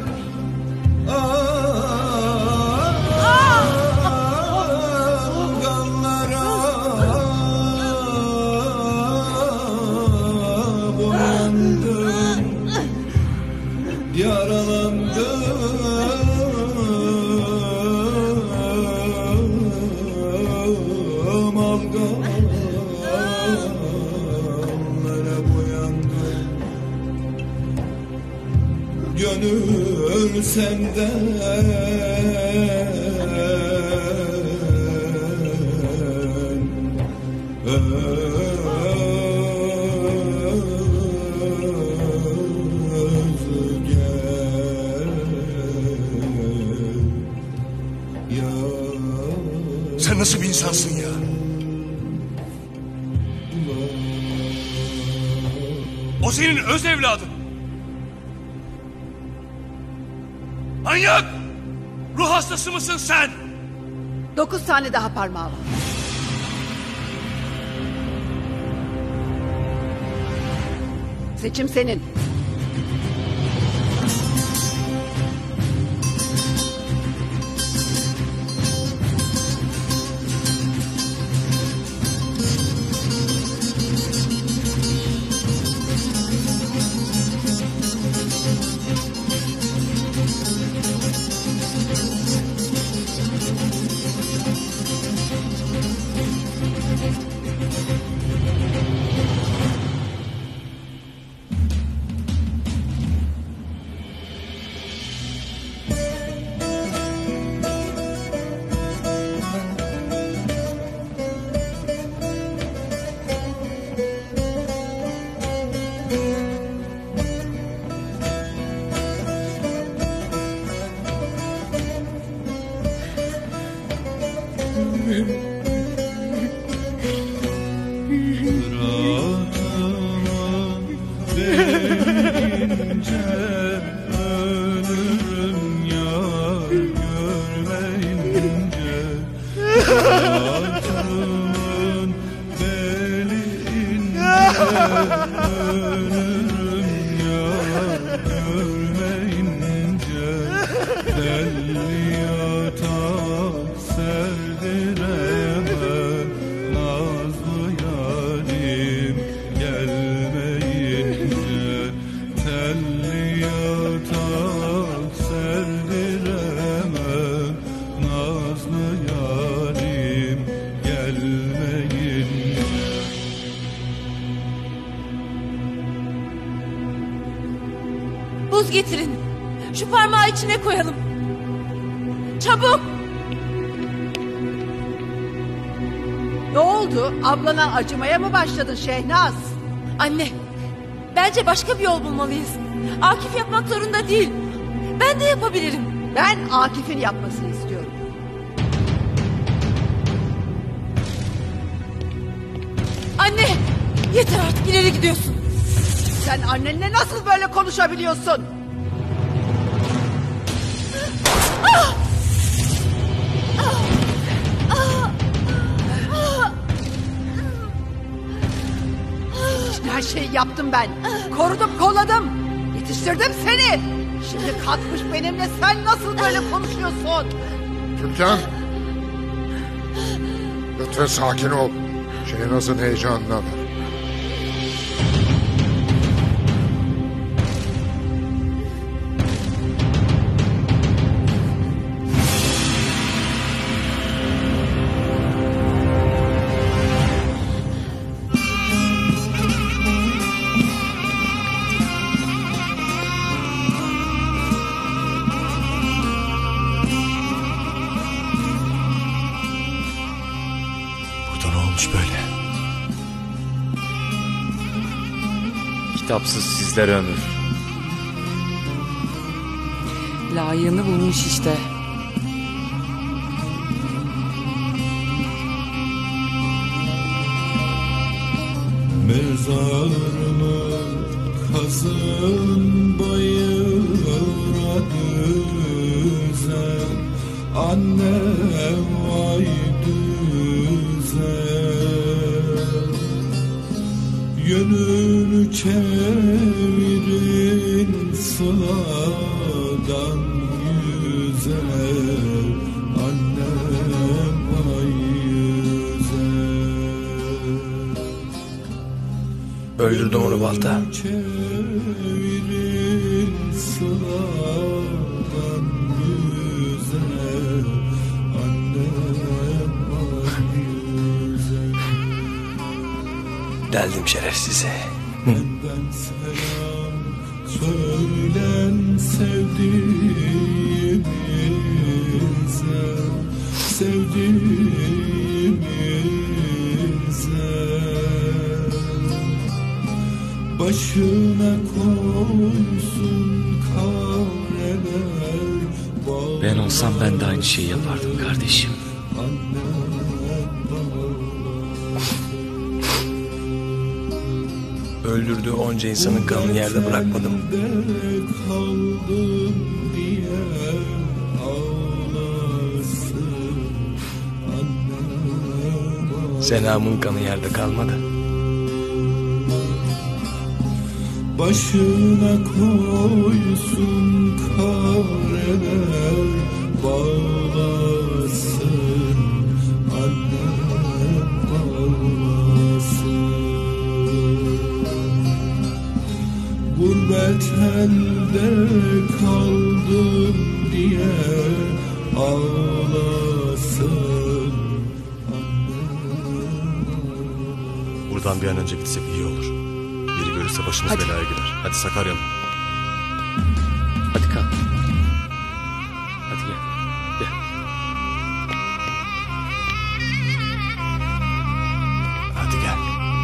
S7: Kanlara boyandım. Yaralandım. Alganlara boyandım. Gönül senden özge ya.
S3: Sen nasıl bir insansın ya?
S2: O senin öz evladın. Manyak! Ruh hastası mısın sen?
S5: Dokuz tane daha parmağı var. Seçim senin.
S10: Buz getirin. Şu parmağı içine koyalım. Çabuk.
S5: Ne oldu? Ablana acımaya mı başladın Şehnaz?
S10: Anne, bence başka bir yol bulmalıyız. Akif yapmak zorunda değil. Ben de yapabilirim.
S5: Ben Akif'in yapmasını istiyorum.
S10: Anne, yeter artık, ileri gidiyorsun.
S5: Sen annenle nasıl böyle konuşabiliyorsun?
S10: Ah! Ah! Ah! Ah!
S5: Her şeyi yaptım ben. Korudum, kolladım. Yetiştirdim seni. Şimdi kalkmış benimle sen nasıl böyle konuşuyorsun?
S21: Türkan. Lütfen sakin ol. Şehnaz'ın heyecanını alır.
S12: Kitapsız sizlere ömür.
S13: Layığını bulmuş işte.
S7: Mezarımı kazın bayıra düzen, annem vay düzen. Yönünü çevirin sıladan yüzer, annem ay yüzer.
S14: Öldürdüm onu balta.
S7: Çevirin sıladan yüzer, annem ay yüzer.
S14: Deldim şerefsizi.
S7: Benden selam söylen sevdiğimize, sevdiğimize. Başına koysun kahreler.
S12: Ben olsam ben de aynı şeyi yapardım kardeşim.
S14: Öldürdüğü onca insanın kanını yerde bırakmadım. Senam'ın kanı yerde kalmadı.
S7: Başına koysun kareler, bağlasın annem bağlasın. Gurbet elde kaldım diye ağlasın.
S1: Buradan bir an önce gitsek iyi olur. Biri görürse başımız
S6: Hadi.
S1: belaya girer. Hadi Sakaryalı.
S12: Hadi kalk. Hadi gel. Gel.
S1: Hadi gel.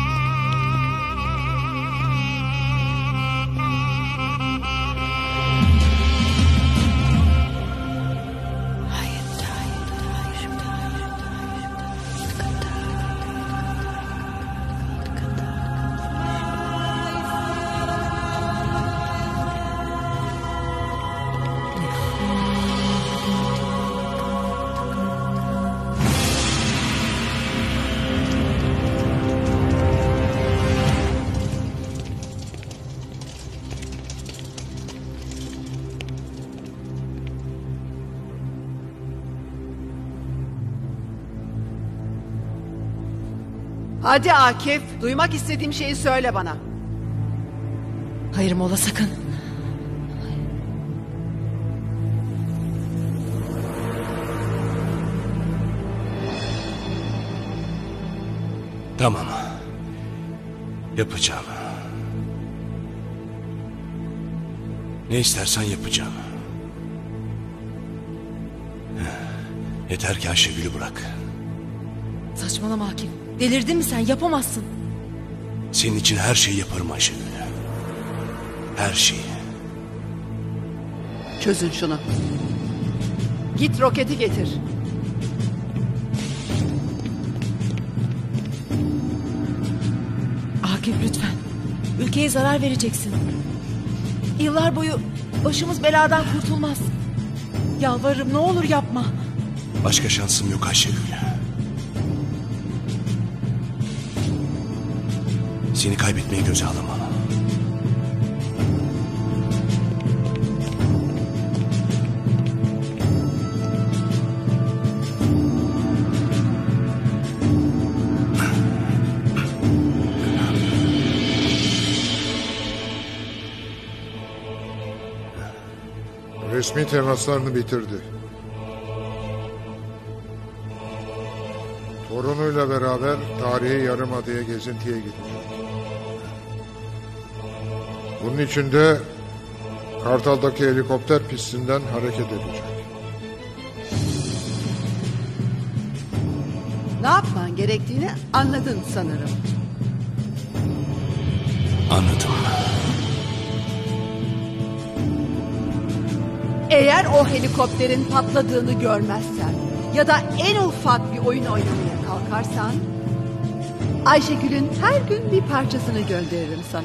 S5: Hadi Akif, duymak istediğim şeyi söyle bana.
S15: Hayır Mola sakın.
S3: Tamam. Yapacağım. Ne istersen yapacağım. Yeter ki Ayşegül'ü bırak.
S15: Saçmalama Akif. Delirdin mi sen? Yapamazsın.
S3: Senin için her şeyi yaparım Ayşegül. Her şeyi.
S5: Çözün şunu. Git roketi getir.
S15: Akif lütfen. Ülkeye zarar vereceksin. Yıllar boyu başımız beladan kurtulmaz. Yalvarırım ne olur yapma.
S3: Başka şansım yok Ayşegül. Seni kaybetmeyi göze alamam.
S21: Resmi temaslarını bitirdi. Torunuyla beraber tarihi Yarımada'ya gezintiye gidecek. Bunun için de Kartal'daki helikopter pistinden hareket edecek.
S5: Ne yapman gerektiğini anladın sanırım.
S3: Anladım.
S5: Eğer o helikopterin patladığını görmezsen ya da en ufak bir oyun oynamaya kalkarsan Ayşegül'ün her gün bir parçasını gönderirim sana.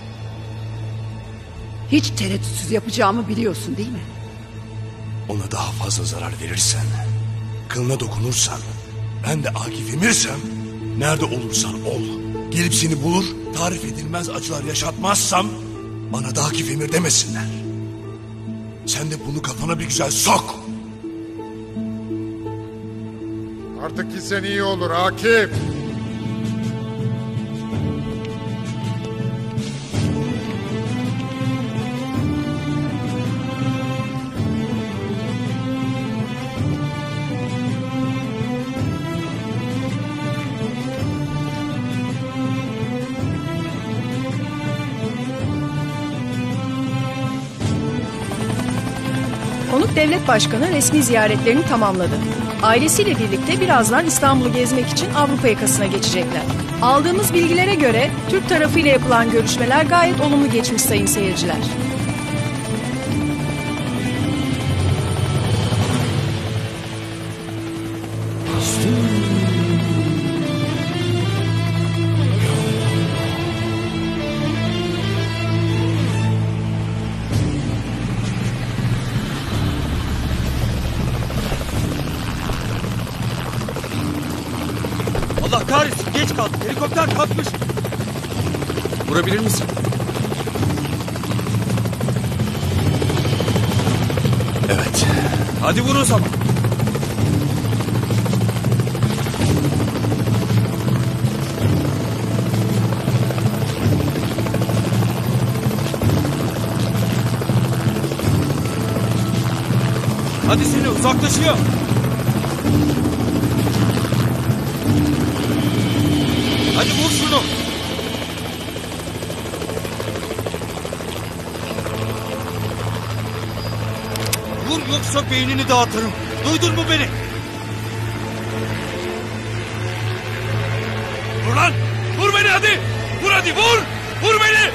S5: Hiç tereddütsüz yapacağımı biliyorsun değil mi?
S3: Ona daha fazla zarar verirsen, kılına dokunursan, ben de Akif Emir'sem, nerede olursan ol, gelip seni bulur, tarif edilmez acılar yaşatmazsam, bana da Akif Emir demesinler. Sen de bunu kafana bir güzel sok.
S21: Artık gitsen iyi olur Akif.
S18: Konuk Devlet Başkanı resmi ziyaretlerini tamamladı. Ailesiyle birlikte birazdan İstanbul'u gezmek için Avrupa yakasına geçecekler. Aldığımız bilgilere göre Türk tarafıyla yapılan görüşmeler gayet olumlu geçmiş sayın seyirciler.
S8: Allah kahretsin, geç kaldık. Helikopter kalkmış.
S12: Vurabilir misin?
S3: Evet.
S8: Hadi vur o zaman. Hadi seni, uzaklaşıyor. Hadi vur şunu. Vur yoksa beynini dağıtırım. Duydun mu beni?
S2: Vur lan! Vur beni hadi! Vur hadi vur! Vur beni!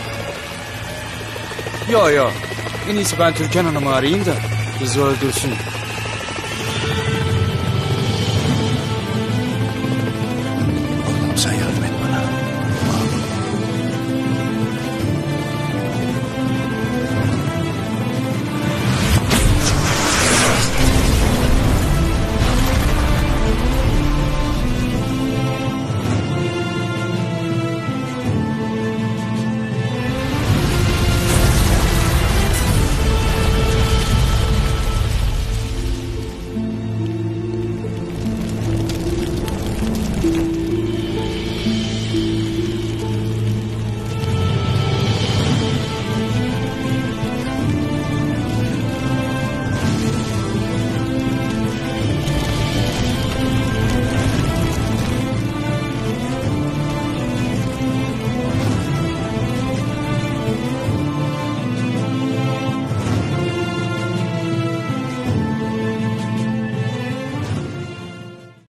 S12: Yo yo. En iyisi ben Türkan Hanım'ı arayayım da kızı öldürsün.